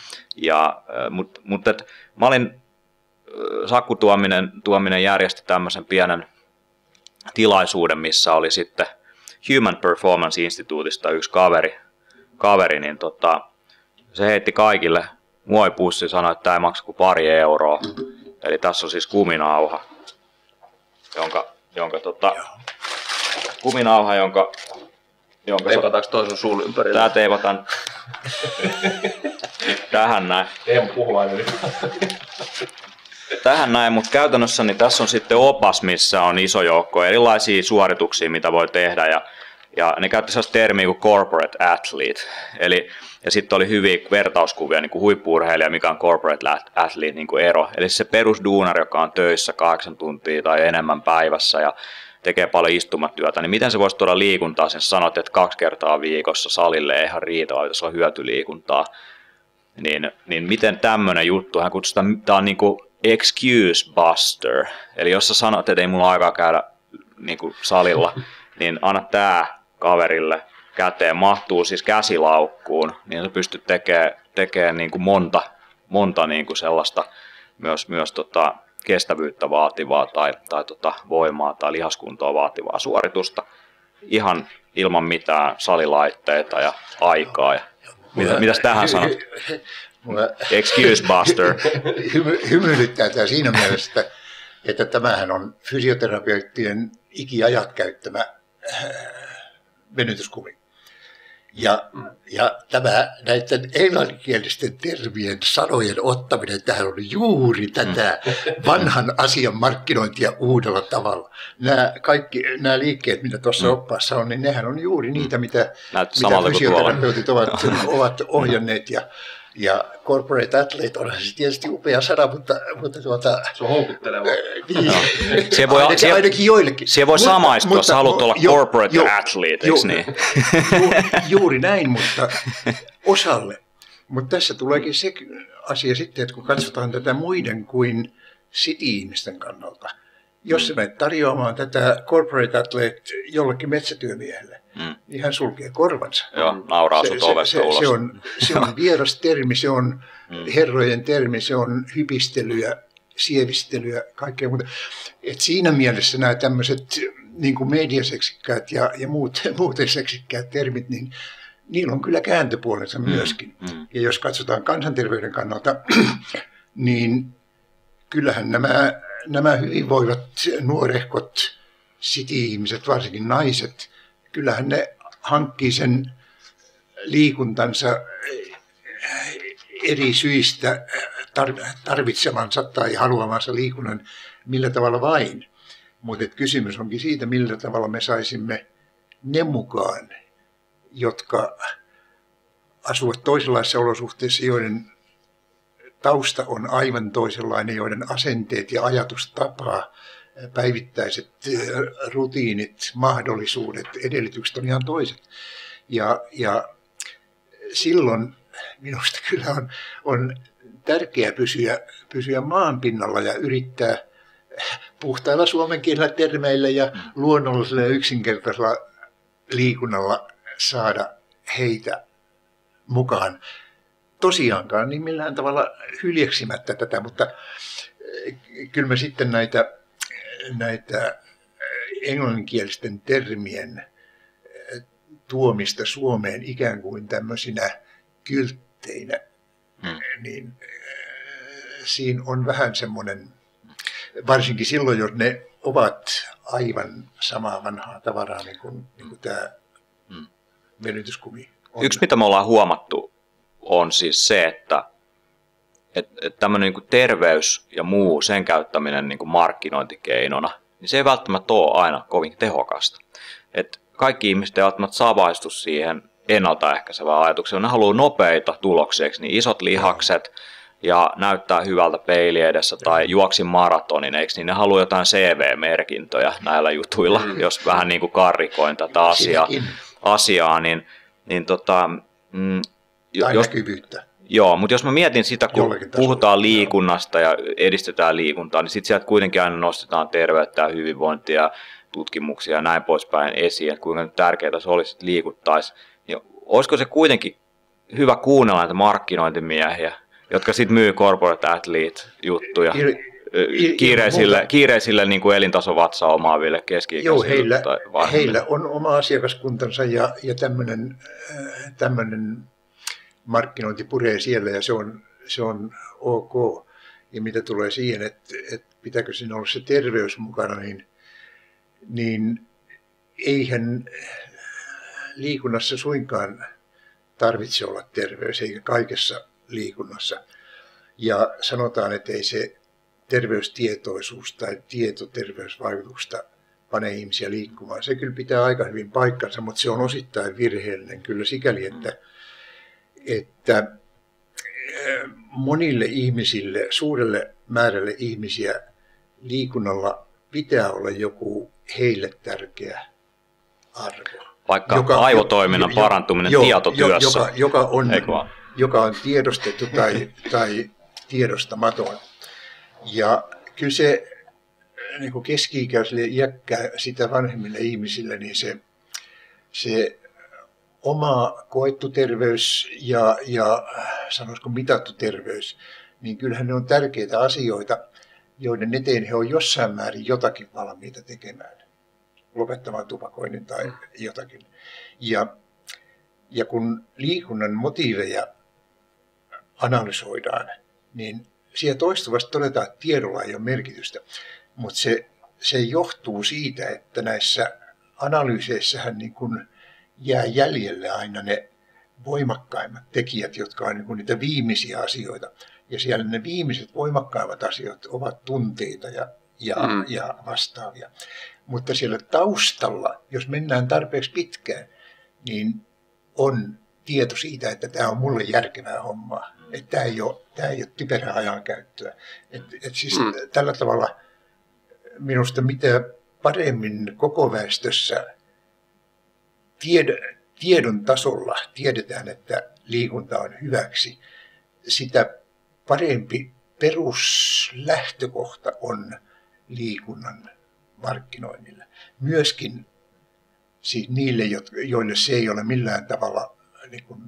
mä olin, Sakku Tuominen järjesti tämmöisen pienen tilaisuuden, missä oli sitten Human Performance Instituutista yksi kaveri niin se heitti kaikille muovipussi, sanoi, että tämä ei maksa kuin pari euroa. Eli tässä on siis kuminauha, jonka teipataanko toisen suun ympärillä? Tää teivataan tähän näin. Ei puhu aina nyt. Tähän näin, mutta käytännössä niin tässä on sitten opas, missä on iso joukko erilaisia suorituksia, mitä voi tehdä. Ja ne käytti sellaista termiä kuin corporate athlete. Ja sitten oli hyviä vertauskuvia, niin kuin huippu-urheilija, mikä on corporate athlete niin kuin ero. Eli se perusduunari, joka on töissä 8 tuntia tai enemmän päivässä ja tekee paljon istumatyötä, niin miten se voisi tuoda liikuntaa? Sen sanot, että 2 kertaa viikossa salille ei ihan riitä, vaan pitäisi olla hyötyliikuntaa. Niin miten tämmöinen juttu, hän kutsutaan, tämä on niin kuin excuse buster. Eli jos sä sanot, että ei mulla aikaa käydä niin kuin salilla, niin anna tää kaverille käteen, mahtuu siis käsilaukkuun, niin sä pystyt tekemään niin kuin monta niin kuin sellaista myös kestävyyttä vaativaa tai voimaa tai lihaskuntoa vaativaa suoritusta ihan ilman mitään salilaitteita ja aikaa. Ja mitäs tähän sanot? Excuse buster. Hymyilyttää tämä siinä mielessä, että tämähän on fysioterapeuttien ikiajat käyttämä venytyskumi. Ja tämä näiden englanninkielisten termien sanojen ottaminen tähän on juuri tätä vanhan asian markkinointia uudella tavalla. Nämä liikkeet, mitä tuossa oppaassa on, niin nehän on juuri niitä, mitä fysioterapeutit ovat ohjanneet. Ja corporate athlete onhan se tietysti upea sana, mutta se on houkutteleva. Niin. Ainakin joillekin. Siellä voi samaistua, sä haluat olla corporate athlete, eikö niin? Juuri näin, mutta osalle. Mutta tässä tuleekin se asia sitten, että kun katsotaan tätä muiden kuin city-ihmisten kannalta, jos sä menet tarjoamaan tätä corporate athlete jollekin metsätyömiehelle, niin hän sulkee korvansa. Joo, nauraa sut ovesta ulos. Se on vieras termi, se on herrojen termi, se on hypistelyä, sievistelyä, kaikkea muuta. Et siinä mielessä nämä tämmöiset niin kuin mediaseksikkäät ja muuten seksikkäät termit, niin niillä on kyllä kääntöpuolensa myöskin. Ja jos katsotaan kansanterveyden kannalta, niin kyllähän nämä hyvinvoivat nuorehkot city-ihmiset, varsinkin naiset, kyllähän ne hankkii sen liikuntansa eri syistä tarvitsemansa tai haluamansa liikunnan millä tavalla vain. Mutta kysymys onkin siitä, millä tavalla me saisimme ne mukaan, jotka asuvat toisenlaisissa olosuhteissa, joiden tausta on aivan toisenlainen, joiden asenteet ja ajatustapa, päivittäiset rutiinit, mahdollisuudet, edellytykset on ihan toiset. Ja silloin minusta kyllä on tärkeää pysyä maan pinnalla ja yrittää puhtailla suomen kielellä termeillä ja luonnollisella ja yksinkertaisella liikunnalla saada heitä mukaan. Tosiaankaan niin millään tavalla hyljeksimättä tätä, mutta kyllä me sitten näitä englanninkielisten termien tuomista Suomeen ikään kuin tämmöisinä kyltteinä, niin siinä on vähän semmoinen, varsinkin silloin, jos ne ovat aivan samaa vanhaa tavaraa niin kuin tämä venytyskumi Yksi, mitä me ollaan huomattu, on siis se, että tämmöinen niin terveys ja muu, sen käyttäminen niin markkinointikeinona, niin se ei välttämättä ole aina kovin tehokasta. Et kaikki ihmiset ei välttämättä savaistu siihen ennaltaehkäisevään ajatukseen. Ne haluaa nopeita tuloksia, niin isot lihakset ja näyttää hyvältä peili edessä tai juoksin maratonin, eikö niin? Ne haluaa jotain CV-merkintöjä näillä jutuilla, jos vähän niin kuin karrikoin tätä asiaa tai jos, näkyvyyttä. Joo, mutta jos mä mietin sitä, kun puhutaan liikunnasta ja edistetään liikuntaa, niin sitten sieltä kuitenkin aina nostetaan terveyttä ja hyvinvointia, tutkimuksia ja näin poispäin esiin, että kuinka tärkeää se olisi, että liikuttaisiin. Niin olisiko se kuitenkin hyvä kuunnella näitä markkinointimiehiä, jotka sitten myy corporate athlete-juttuja kiireisille niin kuin elintasovatsaa omaaville keski-ikäisille? Joo, heillä on oma asiakaskuntansa ja tämmöinen markkinointi puree siellä ja se on ok. Ja mitä tulee siihen, että pitääkö siinä olla se terveys mukana, niin eihän liikunnassa suinkaan tarvitse olla terveys, eikä kaikessa liikunnassa. Ja sanotaan, että ei se terveystietoisuus tai tieto terveysvaikutusta pane ihmisiä liikkumaan. Se kyllä pitää aika hyvin paikkansa, mutta se on osittain virheellinen kyllä sikäli, että monille ihmisille, suurelle määrälle ihmisiä liikunnalla pitää olla joku heille tärkeä arvo. Vaikka aivotoiminnan parantuminen tietotyössä. Joka on tiedostettu tai tiedostamaton. Ja kyllä se niin kuin keski-ikäisille iäkkää sitä vanhemmille ihmisille, niin se oma koettu terveys ja sanoisiko mitattu terveys, niin kyllähän ne on tärkeitä asioita, joiden eteen he on jossain määrin jotakin valmiita tekemään. Lopettamaan tupakoinnin tai jotakin. Ja kun liikunnan motiiveja analysoidaan, niin siellä toistuvasti todetaan, että tiedolla ei ole merkitystä. Mutta se johtuu siitä, että näissä analyyseissähän niin kun jää jäljelle aina ne voimakkaimmat tekijät, jotka on niin kun niitä viimeisiä asioita. Ja siellä ne viimeiset voimakkaimmat asiat ovat tunteita ja vastaavia. Mutta siellä taustalla, jos mennään tarpeeksi pitkään, niin on tieto siitä, että tämä on mulle järkevää hommaa. Että tämä ei ole typerää ajankäyttöä. Siis tällä tavalla minusta mitä paremmin koko väestössä tiedon tasolla tiedetään, että liikunta on hyväksi, sitä parempi peruslähtökohta on liikunnan markkinoinnille. Myöskin siis niille, joille se ei ole millään tavalla niin kuin,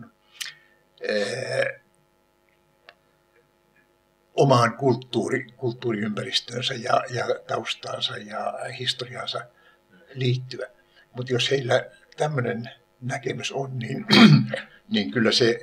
omaan kulttuuriympäristöönsä ja taustaansa ja historiaansa liittyvä. Mutta jos heillä tämmöinen näkemys on, niin kyllä se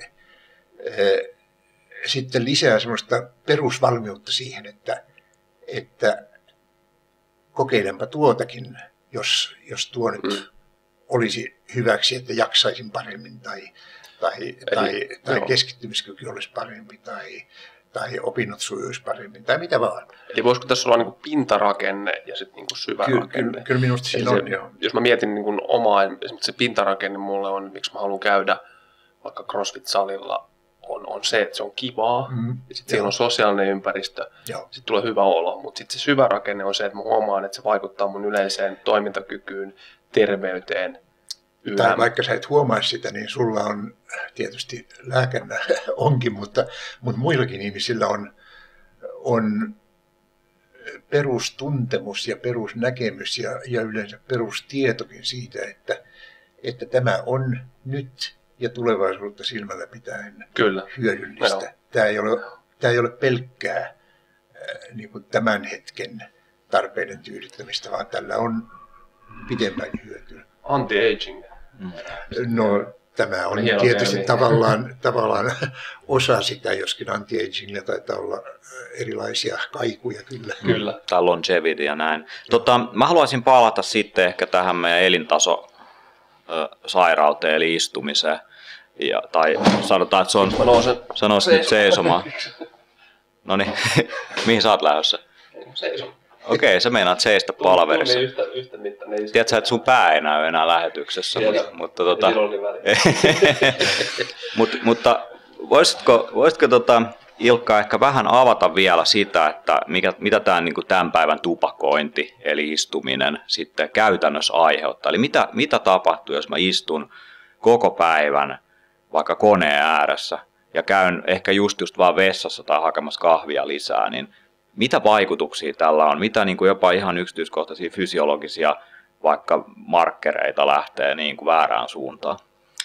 sitten lisää semmoista perusvalmiutta siihen, että kokeilenpa tuotakin, jos tuo nyt olisi hyväksi, että jaksaisin paremmin tai keskittymiskyky olisi parempi tai opinnot sujuisi paremmin tai mitä vaan. Eli voisiko tässä olla niin kuin pintarakenne ja sitten niin kuin syvä rakenne? Kyllä minusta siinä on jo. Jos mä mietin niin kuin omaa, esimerkiksi se pintarakenne mulle on, miksi mä haluan käydä vaikka CrossFit-salilla, on se, että se on kivaa, ja sitten siellä on sosiaalinen ympäristö, sitten tulee hyvä olo, mutta sitten se syvä rakenne on se, että mä huomaan, että se vaikuttaa mun yleiseen toimintakykyyn, terveyteen. Tai vaikka sä et huomaa sitä, niin sulla on tietysti lääkennä onkin, mutta muillakin ihmisillä on perustuntemus ja perusnäkemys ja yleensä perustietokin siitä, että tämä on nyt ja tulevaisuutta silmällä pitäen hyödyllistä. Tämä ei ole pelkkää niin kuin tämän hetken tarpeiden tyydyttämistä, vaan tällä on pitemmänkin hyötyä. Anti-aging. No, tämä on tietysti tavallaan osa sitä, joskin anti-agingilla taitaa olla erilaisia kaikuja kyllä. Tai longevity ja näin. Mä haluaisin palata sitten ehkä tähän meidän elintasosairauteen eli istumiseen. tai sanotaan, että se on, sanois nyt seisomaan. Noniin, mihin sä oot lähdössä? Seisomaan. Okei, sä meinaat seistä palaverissa. Yhtä mittainen. Tiedätkö, että sun pää ei näy enää lähetyksessä. Mutta voisitko Ilkka ehkä vähän avata vielä sitä, että mitä tämä niin kuin tämän päivän tupakointi, eli istuminen, sitten käytännössä aiheuttaa? Eli mitä tapahtuu, jos mä istun koko päivän vaikka koneen ääressä ja käyn ehkä just vaan vessassa tai hakemassa kahvia lisää, niin mitä vaikutuksia tällä on? Mitä niin kuin jopa ihan yksityiskohtaisia fysiologisia vaikka markkereita lähtee niin kuin väärään suuntaan?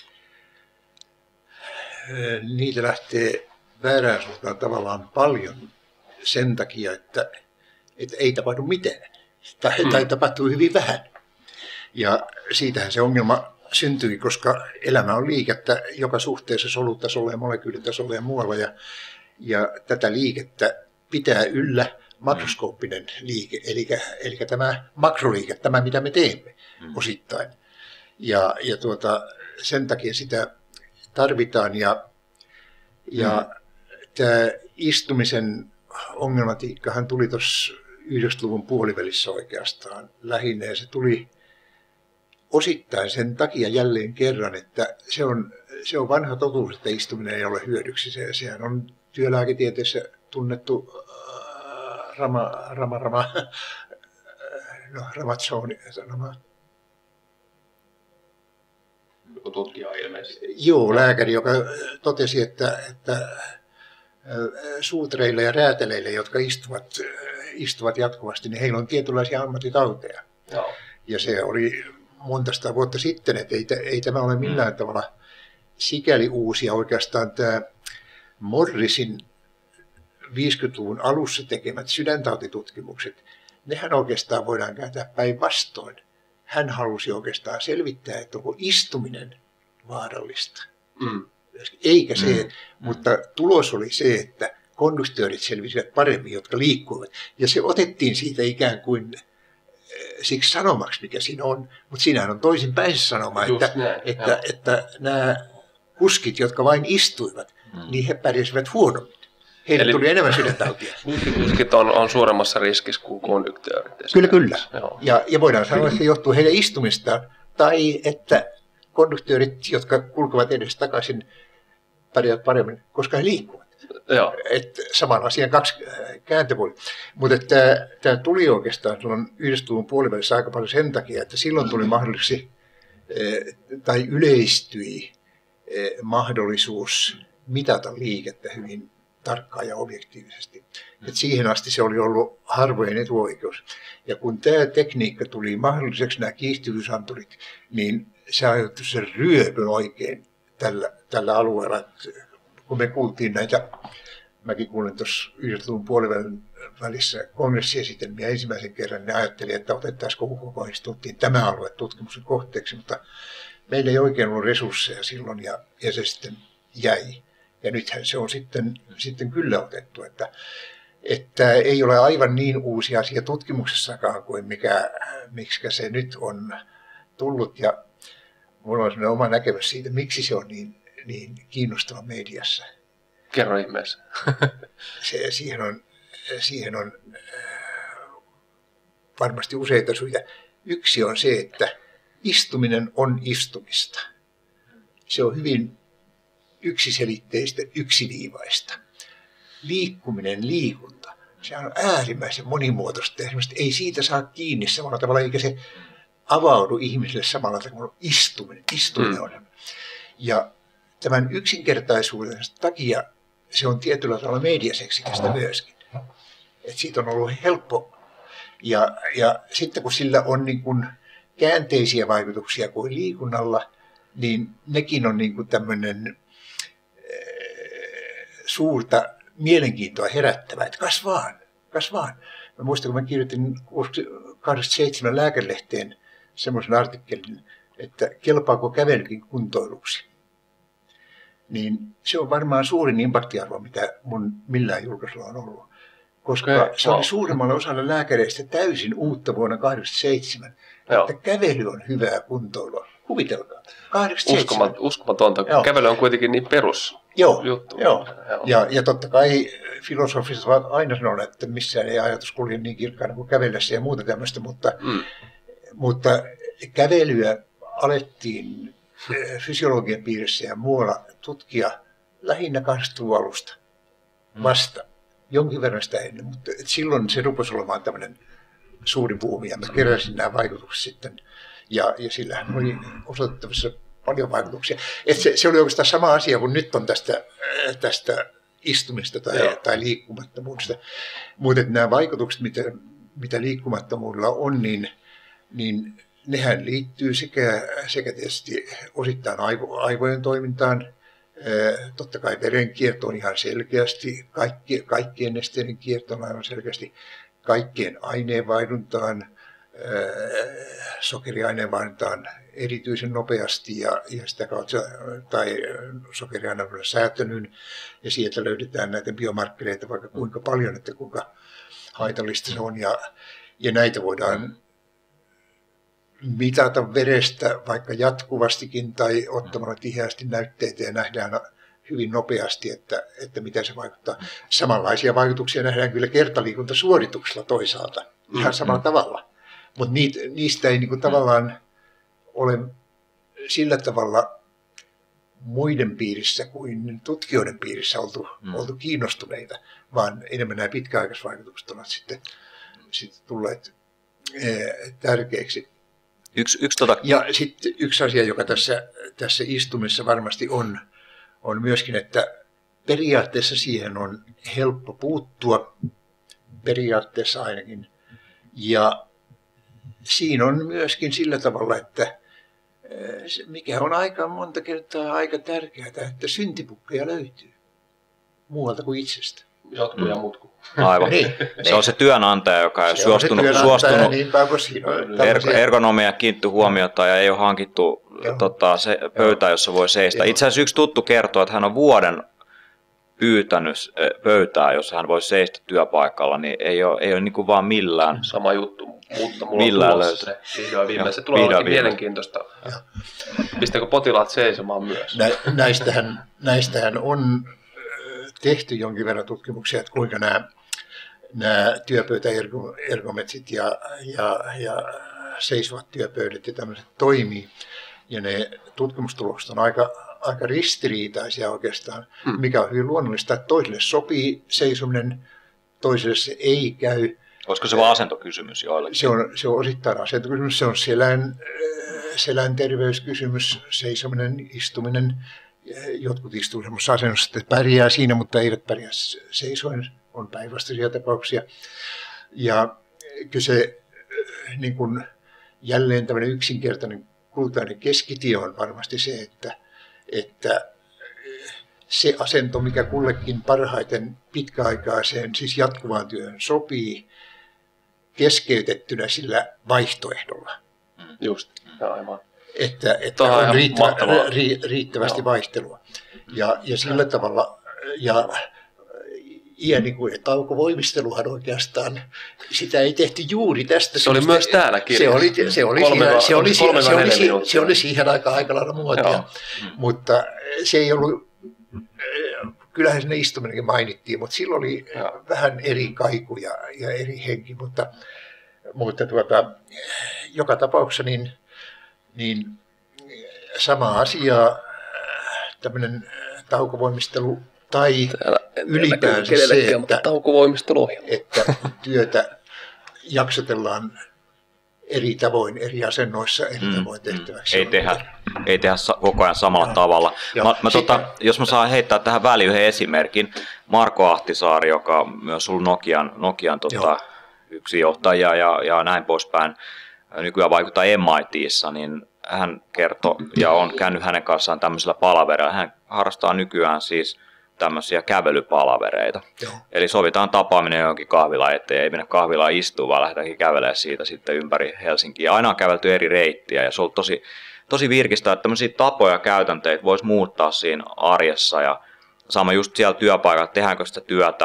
Niitä lähtee väärään suuntaan tavallaan paljon sen takia, että ei tapahdu mitään. Tai tapahtuu hyvin vähän. Ja siitähän se ongelma syntyi, koska elämä on liikettä joka suhteessa solutasolla ja molekyylitasolla ja muualla. Ja tätä liikettä pitää yllä makroskooppinen liike, eli tämä makroliike, tämä mitä me teemme osittain. Ja sen takia sitä tarvitaan. Ja tämä istumisen ongelmatiikkahan tuli tuossa 90-luvun puolivälissä oikeastaan lähinnä, ja se tuli osittain sen takia jälleen kerran, että se on vanha totuus, että istuminen ei ole hyödyksi. Sehän on työlääketieteessä tunnettu tutkija ilmeisesti. Joo, lääkäri, joka totesi, että suutreille ja räätäleille, jotka istuvat jatkuvasti, niin heillä on tietynlaisia ammattitauteja. Joo. Ja se oli monta vuotta sitten, että ei tämä ole millään tavalla sikäli uusia. Oikeastaan tämä Morrisin 50-luvun alussa tekemät sydäntautitutkimukset, nehän oikeastaan voidaan kääntää päinvastoin. Hän halusi oikeastaan selvittää, että onko istuminen vaarallista. Eikä se, mutta tulos oli se, että konduktöörit selvisivät paremmin, jotka liikkuivat. Ja se otettiin siitä ikään kuin siksi sanomaksi, mikä siinä on. Mutta siinähän on toisinpäin se sanoma, että nämä kuskit, jotka vain istuivat, niin he pärjäsivät huonommin. Heille tuli enemmän sydäntautia. Kuskit on suuremmassa riskissä kuin konduktöörit. Kyllä. Ja voidaan sanoa, että se johtuu heidän istumistaan. Tai että konduktöörit, jotka kulkevat edes takaisin, pärjäävät paremmin, koska he liikkuvat. Joo. Että saman asian kaksi kääntöpuolia. Mutta tämä tuli oikeastaan silloin 90-luvun puolivälissä aika paljon sen takia, että silloin tuli mahdolliseksi tai yleistyi mahdollisuus mitata liikettä hyvin tarkkaan ja objektiivisesti. Et siihen asti se oli ollut harvojen etuoikeus. Ja kun tämä tekniikka tuli mahdolliseksi, nämä kiihtyvyysanturit, niin se aiheutti sen ryöpyn oikein tällä alueella. Kun me kuultiin näitä, mäkin kuulin tuossa 90-luvun puolivälin välissä kongressiesitelmiä ensimmäisen kerran, niin ajattelin, että otettaisiin koko instituuttiin tämä alue tutkimuksen kohteeksi, mutta meillä ei oikein ollut resursseja silloin ja se sitten jäi. Ja nythän se on sitten kyllä otettu, että ei ole aivan niin uusi asia tutkimuksessakaan kuin miksi se nyt on tullut. Ja minulla on sellainen oma näkemys siitä, miksi se on niin kiinnostava mediassa. Kerro ihmeessä. Siihen on varmasti useita syitä. Yksi on se, että istuminen on istumista. Se on hyvin yksiselitteistä, yksiviivaista. Liikunta, se on äärimmäisen monimuotoista. Esimerkiksi ei siitä saa kiinni samalla tavalla, eikä se avaudu ihmisille samalla tavalla kuin istuminen on. Ja tämän yksinkertaisuuden takia se on tietyllä tavalla mediaseksikästä myöskin. Et siitä on ollut helppo. Ja sitten kun sillä on niin kuin käänteisiä vaikutuksia kuin liikunnalla, niin nekin on niin kuin tämmöinen suurta mielenkiintoa herättävä, että kas vaan. Mä muistan, kun mä kirjoitin 87 lääkelehteen semmoisen artikkelin, että kelpaako kävelykin kuntoiluksi. Niin se on varmaan suurin impaktiarvo, mitä mun millään julkaisulla on ollut. koska se oli suurimmalle osalle lääkäreistä täysin uutta vuonna 1987, että kävely on hyvää kuntoilua. Kuvitelkaa. 87. Uskomatonta. Kävely on kuitenkin niin perusjuttu. Joo. Ja totta kai filosofit ovat aina sanoneet, että missään ei ajatus kulje niin kirkkaana kuin kävellessä ja muuta tämmöistä, mutta kävelyä alettiin fysiologian piirissä ja muualla tutkia lähinnä 80-luvun alusta vasta. Jonkin verran sitä ennen, mutta silloin se rupesi olemaan tämmöinen suuri buumi ja mä keräsin nämä vaikutukset sitten. Ja sillähän oli osoitettavissa paljon vaikutuksia. Se oli oikeastaan sama asia kuin nyt on tästä istumista tai liikkumattomuudesta. Mutta nämä vaikutukset, mitä liikkumattomuudella on, niin nehän liittyy sekä tietysti osittain aivojen toimintaan, totta kai verenkiertoon ihan selkeästi, kaikkien nesteiden kiertoon aivan selkeästi, kaikkien aineenvaihduntaan, sokeriaineenvaihduntaan erityisen nopeasti ja sitä kautta, tai sokeriaineenvaihdunnan säätelyyn, ja sieltä löydetään näitä biomarkkereita vaikka kuinka paljon, että kuinka haitallista se on, ja näitä voidaan mitata verestä vaikka jatkuvastikin tai ottamalla tiheästi näytteitä ja nähdään hyvin nopeasti, että mitä se vaikuttaa. Samanlaisia vaikutuksia nähdään kyllä kertaliikuntasuorituksella toisaalta ihan samalla tavalla, mutta niistä ei niin kuin tavallaan ole sillä tavalla muiden piirissä kuin tutkijoiden piirissä oltu kiinnostuneita, vaan enemmän nämä pitkäaikaisvaikutukset ovat sitten tulleet tärkeiksi. Ja sitten yksi asia, joka tässä istumisessa varmasti on myöskin, että periaatteessa siihen on helppo puuttua, periaatteessa ainakin. Ja siinä on myöskin sillä tavalla, että mikä on aika monta kertaa aika tärkeää, että syntipukkeja löytyy muualta kuin itsestä. Jotkut ja mutkut. Aivan. Se on se työnantaja, joka ei suostunut ergonomia kiinnitti huomiota ja ei ole hankittu se pöytää, jossa voi seistä. Itse asiassa yksi tuttu kertoo, että hän on vuoden pyytänyt pöytää, jossa hän voi seistä työpaikalla, niin ei ole niin kuin vaan millään. Sama juttu, mutta mulla on tulossa se vihdoin viimein. Se tulee olemaan mielenkiintoista. Pistääkö potilaat seisomaan myös? Näistähän on tehty jonkin verran tutkimuksia, että kuinka nämä työpöytäergometrit ja seisovat työpöydät ja tämmöiset toimii. Ja ne tutkimustulokset on aika ristiriitaisia oikeastaan, mikä on hyvin luonnollista, että toiselle sopii seisominen, toiselle se ei käy. Olisiko se vaan asentokysymys joillekin? Se on osittain asentokysymys, se on selän terveyskysymys, seisominen, istuminen. Jotkut istuvat semmoisessa asennossa, että pärjää siinä, mutta eivät pärjää seisoen, on päinvastaisia tapauksia. Ja kyllä se niin kuin jälleen tämmöinen yksinkertainen kultainen keskitie on varmasti se, että se asento, mikä kullekin parhaiten pitkäaikaiseen, siis jatkuvaan työhön sopii, keskeytettynä sillä vaihtoehdolla. Just, aivan. Että on riittävästi vaihtelua. Ja sillä tavalla, ja iänikuinen taukovoimisteluhan oikeastaan, sitä ei tehty juuri tästä. Se oli myös täälläkin. Se oli siihen aikaan aika lailla muotia, mutta se ei ollut, kyllähän sinne istuminenkin mainittiin, mutta silloin oli vähän eri kaiku ja eri henki, mutta joka tapauksessa niin sama asia, tämmöinen taukovoimistelu tai ylipäänsä se, että työtä jaksotellaan eri tavoin, eri asennoissa, eri tavoin tehtäväksi. Ei tehdä koko ajan samalla tavalla. Jos mä saan heittää tähän väliin yhden esimerkin. Marko Ahtisaari, joka on myös ollut Nokian yksi johtaja ja näin poispäin, nykyään vaikuttaa MIT:ssä, niin hän kertoi ja on käynyt hänen kanssaan tämmöisillä palavereilla. Hän harrastaa nykyään siis tämmöisiä kävelypalavereita. Joo. Eli sovitaan tapaaminen johonkin kahvilaan eteen, ei mennä kahvilaan istua, vaan lähdetäänkin kävelemään siitä sitten ympäri Helsinkiä. Aina on kävelty eri reittiä ja se on tosi virkistä, että tämmöisiä tapoja ja käytänteitä voisi muuttaa siinä arjessa ja sama just siellä työpaikalla, tehdäänkö sitä työtä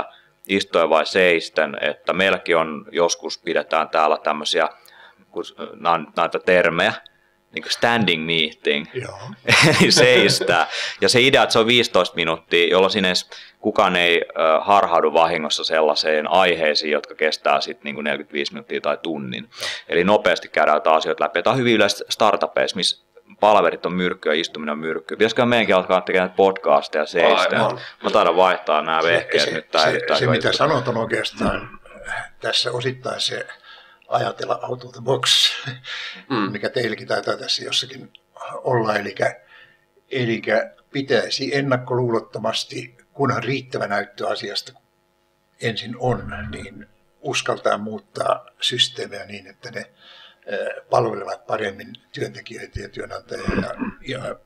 istuen vai seisten, että meilläkin on joskus pidetään täällä tämmöisiä näitä termejä, niin kuin standing meeting, eli seistää. Ja se idea, että se on 15 minuuttia, jolloin sinne kukaan ei harhaudu vahingossa sellaiseen aiheisiin, jotka kestää sitten niin kuin 45 minuuttia tai tunnin. Eli nopeasti käydään asioita läpi. Tämä on hyvin yleistä startupeissa, missä palaverit on myrkkyä, istuminen on myrkkyä. Pitäisikö meidänkin alkaa tekemään podcasteja seistä? Mä taidan vaihtaa nämä vehkeet nyt. Se mitä sanot on oikeastaan tässä osittain se ajatella out of the box, mikä teilläkin taitaa tässä jossakin olla. Eli pitäisi ennakkoluulottomasti, kunhan riittävä näyttö asiasta ensin on, niin uskaltaa muuttaa systeemejä niin, että ne palvelevat paremmin työntekijöitä ja työnantajia ja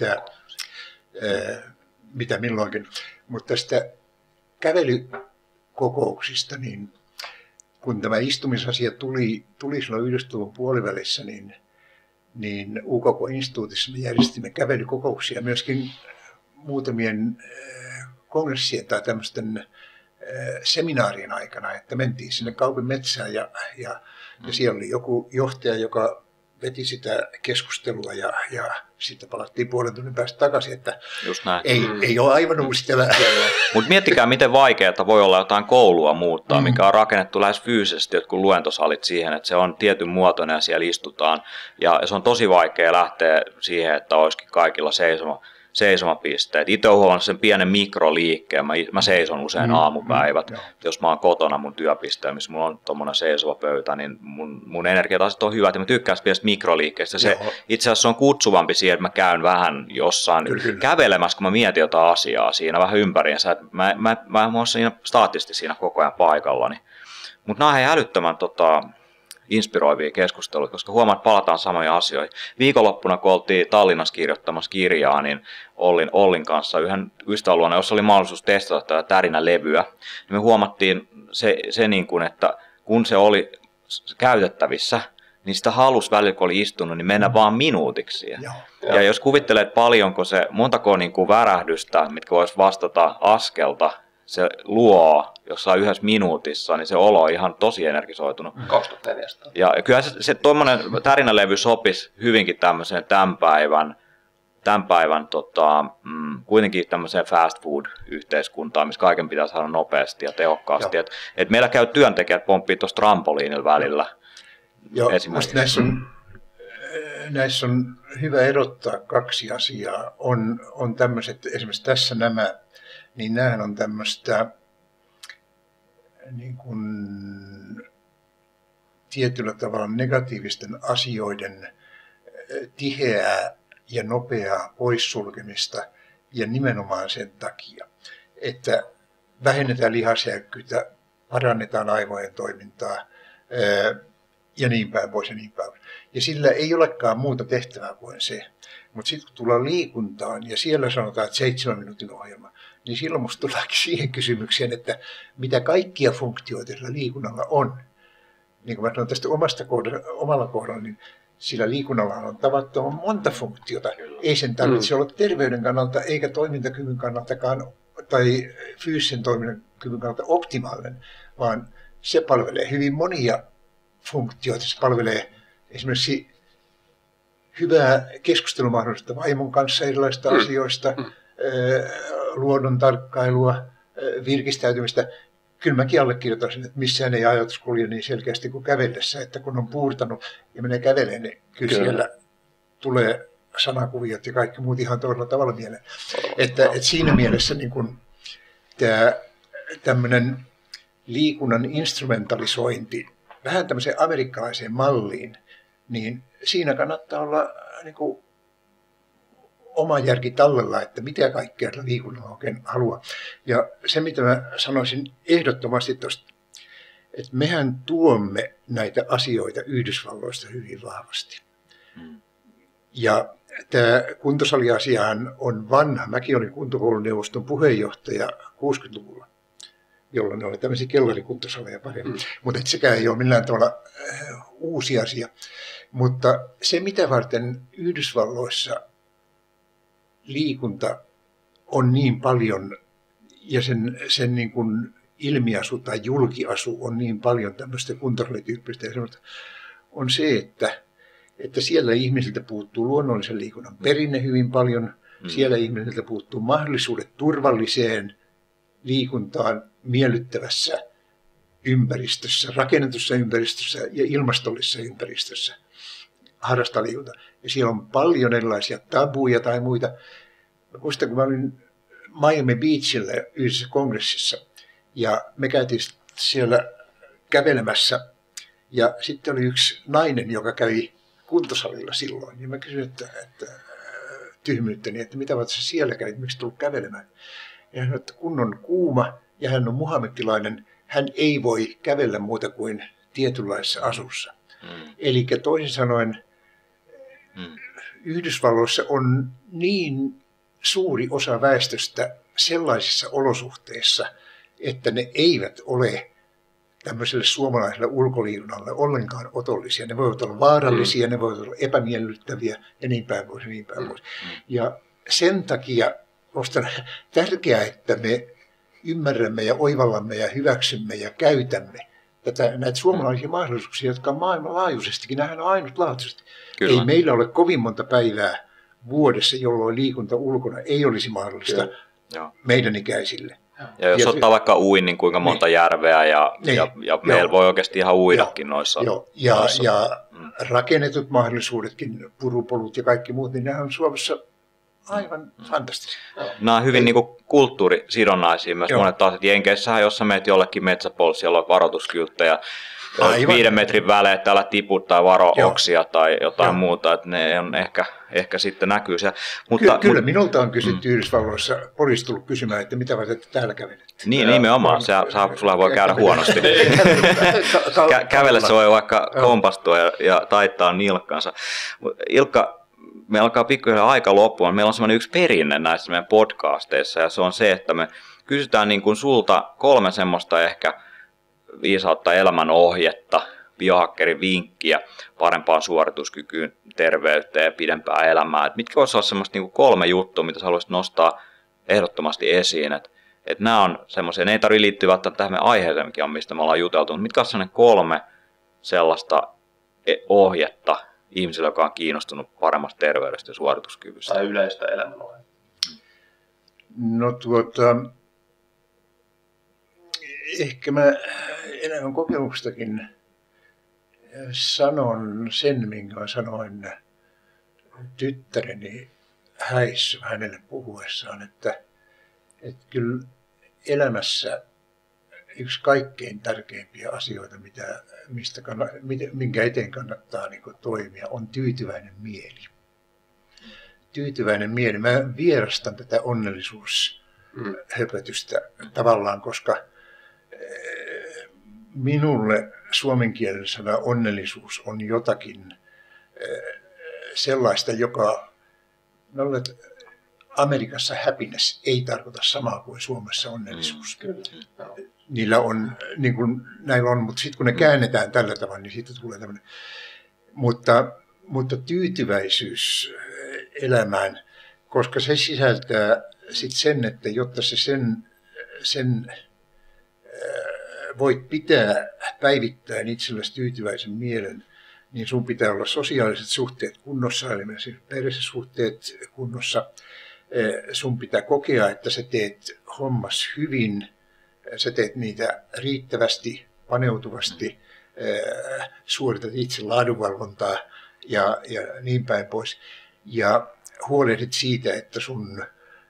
mitä milloinkin. Mutta tästä kävelykokouksista, niin kun tämä istumisasia tuli silloin 90-luvun puolivälissä, niin UKK-instituutissa me järjestimme kävelykokouksia myöskin muutamien kongressien tai tämmöisten seminaarien aikana, että mentiin sinne kaupin metsään ja siellä oli joku johtaja, joka veti sitä keskustelua ja sitten palattiin puolen tunnin päästä takaisin, että ei ole aivan uusi tämä. Mutta miettikää, miten vaikeaa voi olla jotain koulua muuttaa, mikä on rakennettu lähes fyysisesti, jotkut luentosalit siihen, että se on tietyn muotoinen ja siellä istutaan. Ja se on tosi vaikea lähteä siihen, että olisikin kaikilla seisomapisteet. Itse olen huomannut sen pienen mikroliikkeen. Mä seison usein aamupäivät. Jos mä oon kotona mun työpisteen, missä mulla on tommonen seisova pöytä, niin mun energiataset on hyvät ja mä tykkään pienestä mikroliikkeestä. Se itse asiassa on kutsuvampi siihen, että mä käyn vähän jossain kävelemässä, kun mä mietin jotain asiaa siinä vähän ympäriinsä. Mä oon siinä staattisesti siinä koko ajan paikallani. Mutta nämä on älyttömän inspiroivia keskusteluja, koska huomaat, että palataan samoja asioihin. Viikonloppuna, kun oltiin Tallinnassa kirjoittamassa kirjaa, niin Ollin kanssa yhden ystäväluona, jossa oli mahdollisuus testata tätä tärinälevyä, niin me huomattiin se niin kuin, että kun se oli käytettävissä, niin sitä halusi välillä, kun oli istunut, niin mennä vaan minuutiksi siihen. Ja jos kuvittelet paljonko se, montako niin kuin värähdystä, mitkä voisi vastata askelta, se luo jossain yhdessä minuutissa, niin se olo on ihan tosi energisoitunut. 2400. Ja kyllä se tuommoinen tärinälevy sopisi hyvinkin tämmöiseen tämän päivän kuitenkin tämmöiseen fast food-yhteiskuntaan, missä kaiken pitää saada nopeasti ja tehokkaasti. Et meillä käy työntekijät pomppii tuossa trampoliinilla välillä. Joo, näissä on hyvä erottaa kaksi asiaa. On tämmöiset, esimerkiksi tässä niin nämähän on tämmöistä niin kuin tietyllä tavalla negatiivisten asioiden tiheää ja nopeaa poissulkemista ja nimenomaan sen takia, että vähennetään lihasjäykkyyttä, parannetaan aivojen toimintaa ja niin päin pois ja niin päin. Ja sillä ei olekaan muuta tehtävää kuin se. Mutta sitten kun tullaan liikuntaan ja siellä sanotaan, että 7 minuutin ohjelma, niin silloin musta tullaankin siihen kysymykseen, että mitä kaikkia funktioita sillä liikunnalla on. Niin kuin mä sanon tästä omalla kohdalla, niin sillä liikunnalla on tavattoman monta funktiota. Ei sen tarvitse olla terveyden kannalta eikä toimintakyvyn kannaltakaan tai fyysisen toimintakyvyn kannalta optimaalinen, vaan se palvelee hyvin monia funktioita. Se palvelee esimerkiksi hyvää keskustelumahdollisuutta vaimon kanssa erilaisista asioista, luonnon tarkkailua, virkistäytymistä. Kyllä mäkin allekirjoitan, että missään ei ajatus kulje niin selkeästi kuin kävellessä, että kun on puurtanut ja menee kävelemään, niin kyllä siellä tulee sanakuviot ja kaikki muut ihan toisella tavalla mieleen. Että siinä mielessä niin kun tämmöinen liikunnan instrumentalisointi vähän tämmöiseen amerikkalaiseen malliin, niin siinä kannattaa olla niin kuin oma järki tallella, että mitä kaikkea liikunnalla oikein haluaa. Ja se, mitä mä sanoisin ehdottomasti tuosta, että mehän tuomme näitä asioita Yhdysvalloista hyvin vahvasti. Ja tämä kuntosaliasiahan on vanha. Mäkin olin kuntokouluneuvoston puheenjohtaja 60-luvulla, jolloin oli tämmöisiä kellarikuntosaleja paremmin. Mutta sekään ei ole millään tavalla uusi asia. Mutta se, mitä varten Yhdysvalloissa liikunta on niin paljon ja sen niin kuin ilmiasu tai julkiasu on niin paljon tämmöistä kuntosalityyppistä ja semmoista, on se, että siellä ihmisiltä puuttuu luonnollisen liikunnan perinne hyvin paljon. Siellä ihmisiltä puuttuu mahdollisuudet turvalliseen liikuntaan miellyttävässä ympäristössä, rakennetussa ympäristössä ja ilmastollisessa ympäristössä harrastaa liikuntaa. Ja siellä on paljon erilaisia tabuja tai muita. Mä muistan, kun mä olin Miami Beachillä yhdessä kongressissa ja me käytiin siellä kävelemässä ja sitten oli yksi nainen, joka kävi kuntosalilla silloin. Ja mä kysyin, että tyhmyyttäni, että mitä sä siellä kävit, miksi tullut kävelemään. Ja hän sanoi, että kun on kuuma ja hän on muhammedilainen, hän ei voi kävellä muuta kuin tietynlaisessa asussa. Eli toisin sanoen Yhdysvalloissa on niin suuri osa väestöstä sellaisissa olosuhteissa, että ne eivät ole tämmöiselle suomalaiselle ulkoliikunnalle ollenkaan otollisia. Ne voivat olla vaarallisia, ne voivat olla epämiellyttäviä ja niin päin pois. Ja sen takia minusta on tärkeää, että me ymmärrämme ja oivallamme ja hyväksymme ja käytämme näitä suomalaisia mahdollisuuksia, jotka on maailmanlaajuisestikin. Nämähän on ainutlaatuisesti. Ei meillä ole kovin monta päivää vuodessa, jolloin liikunta ulkona ei olisi mahdollista meidän ikäisille. Ja jos ottaa vaikka uinnin, kuinka monta järveä ja meillä voi oikeasti ihan uidakin noissa. Ja rakennetut mahdollisuudetkin, purupolut ja kaikki muut, niin nämä on Suomessa aivan fantastisia. Nämä on hyvin niin kuin kulttuurisidonnaisia myös. Monet taas, että Jenkeissähän, jos sä meet jollekin metsäpolulle, siellä on varoituskylttejä, 5 metrin välein, että älä tipu tai varo oksia tai jotain muuta, että ne on ehkä sitten näkyy siellä. Kyllä minulta on kysytty Yhdysvalloissa, poliisi tullut kysymään, että mitä varten tällä kävelette. Niin, nimenomaan, sulla voi käydä huonosti. Kävellessä voi vaikka kompastua ja taittaa nilkkansa. Ilkka, meillä alkaa pikkuhiljaa aika loppua. Meillä on semmoinen yksi perinne näissä meidän podcasteissa, ja se on se, että me kysytään niin kuin sulta 3 semmoista ehkä viisautta elämän ohjetta, biohakkerin vinkkiä parempaan suorituskykyyn, terveyteen ja pidempään elämään. Et mitkä voisi olla semmoista niin kuin 3 juttua, mitä sä haluaisit nostaa ehdottomasti esiin? Et nämä on semmoisia, ne ei tarvitse liittyä välttämättä tähän meidän aiheeseenkin, mistä me ollaan juteltu, mutta mitkä on semmoinen 3 sellaista ohjetta ihmisille, joka on kiinnostunut paremmasta terveydestä ja suorituskyvystä? Tai yleistä elämänohjetta. No ehkä mä elämän kokemuksestakin sanon sen, minkä sanoin tyttäreni häissä hänelle puhuessaan, että kyllä elämässä yksi kaikkein tärkeimpiä asioita, minkä eteen kannattaa niin kuin toimia, on tyytyväinen mieli. Tyytyväinen mieli. Mä vierastan tätä onnellisuushöpötystä tavallaan, koska minulle suomenkielinen sana onnellisuus on jotakin sellaista, joka Amerikassa happiness ei tarkoita samaa kuin Suomessa onnellisuus. Niillä on, niin kuin näillä on, mutta sitten kun ne käännetään tällä tavalla, niin siitä tulee tämmöinen. Mutta tyytyväisyys elämään, koska se sisältää sit sen, että jotta se sen voit pitää päivittäin itsellesi tyytyväisen mielen, niin sun pitää olla sosiaaliset suhteet kunnossa, eli perhesuhteet kunnossa. Sun pitää kokea, että sä teet hommas hyvin, sä teet niitä riittävästi, paneutuvasti, suoritat itse laadunvalvontaa ja niin päin pois. Ja huolehdit siitä, että sun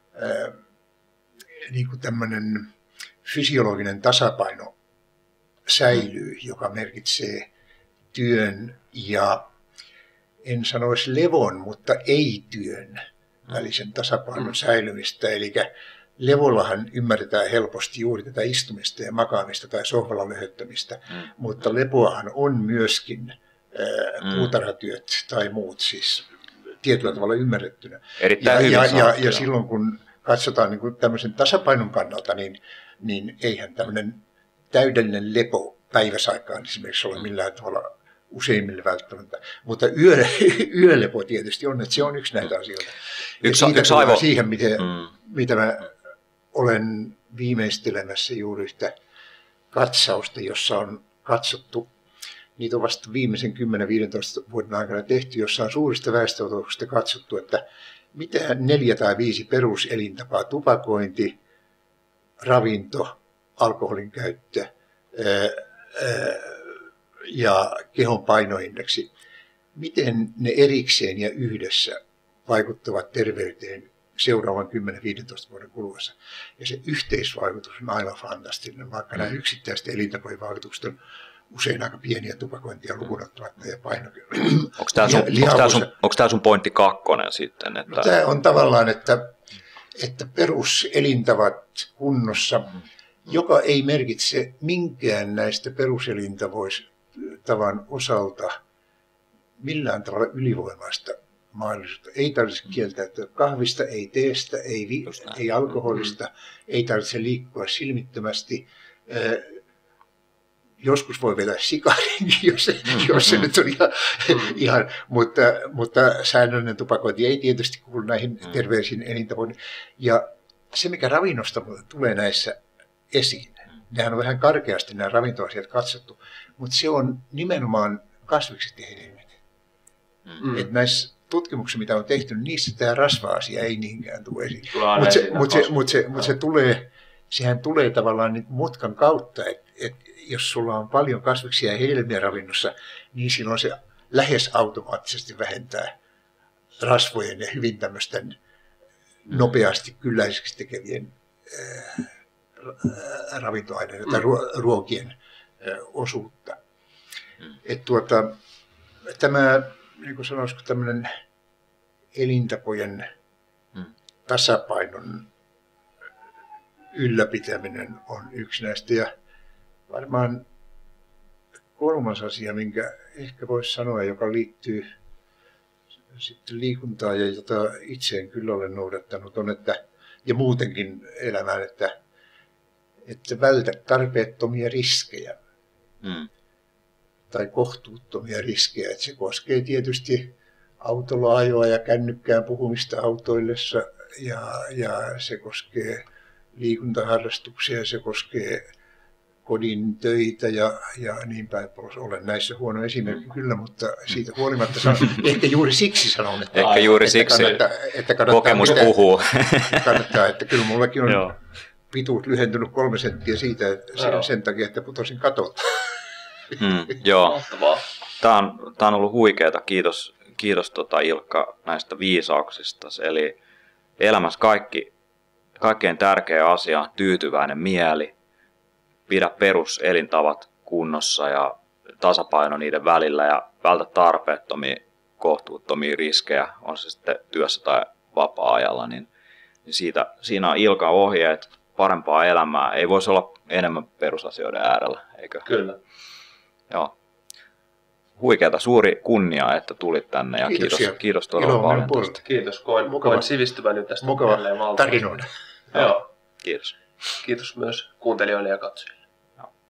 niin kuin tämmöinen fysiologinen tasapaino säilyy, joka merkitsee työn ja en sanoisi levon, mutta ei-työn välisen tasapainon säilymistä. Eli levollahan ymmärretään helposti juuri tätä istumista ja makaamista tai sohvalla löhöttämistä, mutta lepoahan on myöskin puutarhatyöt tai muut siis tietyllä tavalla ymmärrettynä. Ja silloin kun katsotaan niin kuin tämmöisen tasapainon kannalta, niin eihän tämmöinen täydellinen lepo päiväsaikaan esimerkiksi ole millään tavalla useimmille välttämättä. Mutta yölepo tietysti on, että se on yksi näitä asioita. Yksi aivo siihen, mitä mä olen viimeistelemässä juuri yhtä katsausta, jossa on katsottu, niitä on vasta viimeisen 10-15 vuoden aikana tehty, jossa on suurista väestöotoksista katsottu, että mitä 4 tai 5 peruselintapaa, tupakointi, ravinto, alkoholin käyttö ja kehon painoindeksi, miten ne erikseen ja yhdessä vaikuttavat terveyteen seuraavan 10-15 vuoden kuluessa. Ja se yhteisvaikutus on aivan fantastinen, vaikka nämä yksittäisten elintapojen vaikutukset on usein aika pieniä tupakointia lukuun ottamatta ja painokykyä. Onko tämä sun pointti 2 sitten? Että... No, tämä on tavallaan, että peruselintavat kunnossa, joka ei merkitse minkään näistä peruselintavan osalta millään tavalla ylivoimaista mahdollisuutta. Ei tarvitse kieltäytyä kahvista, ei teestä, ei alkoholista, ei tarvitse liikkua silmittömästi. Joskus voi vetää sikarinkin, jos se nyt on ihan mutta säännöllinen tupakointi ei tietysti kuulu näihin terveellisiin elintapoihin. Ja se, mikä ravinnosta tulee näissä esiin, nehän on vähän karkeasti nämä ravintoasiat katsottu, mutta se on nimenomaan kasvikset ja hedelmät. Että näissä tutkimuksissa, mitä on tehty, niin niissä tämä rasva-asia ei niinkään tule esiin. Sehän tulee tavallaan niin mutkan kautta, että jos sulla on paljon kasviksia ja hedelmiä ravinnossa, niin silloin se lähes automaattisesti vähentää rasvojen ja hyvin tämmöisten nopeasti kylläiseksi tekevien ravintoaineiden tai ruokien osuutta. Tämä, niin kuin sanoisiko, tämmöinen elintapojen tasapainon ylläpitäminen on yksi näistä. Ja varmaan 3. asia, minkä ehkä voisi sanoa, joka liittyy sitten liikuntaan ja jota itse en kyllä ole noudattanut, on, että, ja muutenkin elämään, että vältä tarpeettomia riskejä tai kohtuuttomia riskejä. Että se koskee tietysti autolla ajoa ja kännykkään puhumista autoillessa ja se koskee liikuntaharrastuksia, se koskee kodin töitä ja niin päin pois. Olen näissä huono esimerkki kyllä, mutta siitä huolimatta ehkä juuri siksi sanon, että, ehkä juuri siksi. Että Kokemus puhuu. Kannattaa, että kyllä mullakin on pituus lyhentynyt 3 senttiä siitä, että sen takia, että putosin katolta. Joo. Tämä on ollut huikeaa. Kiitos Ilkka näistä viisauksista. Eli elämässä kaikkein tärkeä asia on tyytyväinen mieli. Pidä peruselintavat kunnossa ja tasapaino niiden välillä ja vältä tarpeettomia, kohtuuttomia riskejä, on se sitten työssä tai vapaa-ajalla. Niin siinä on Ilkan ohjeet parempaa elämää. Ei voisi olla enemmän perusasioiden äärellä, eikö? Kyllä. Joo. Huikeata, suuri kunnia, että tulit tänne ja kiitos todella paljon. Kiitos, koin sivistyvän nyt tästä. Mukava tarinoida. Joo. Kiitos. Kiitos myös kuuntelijoille ja katsojille.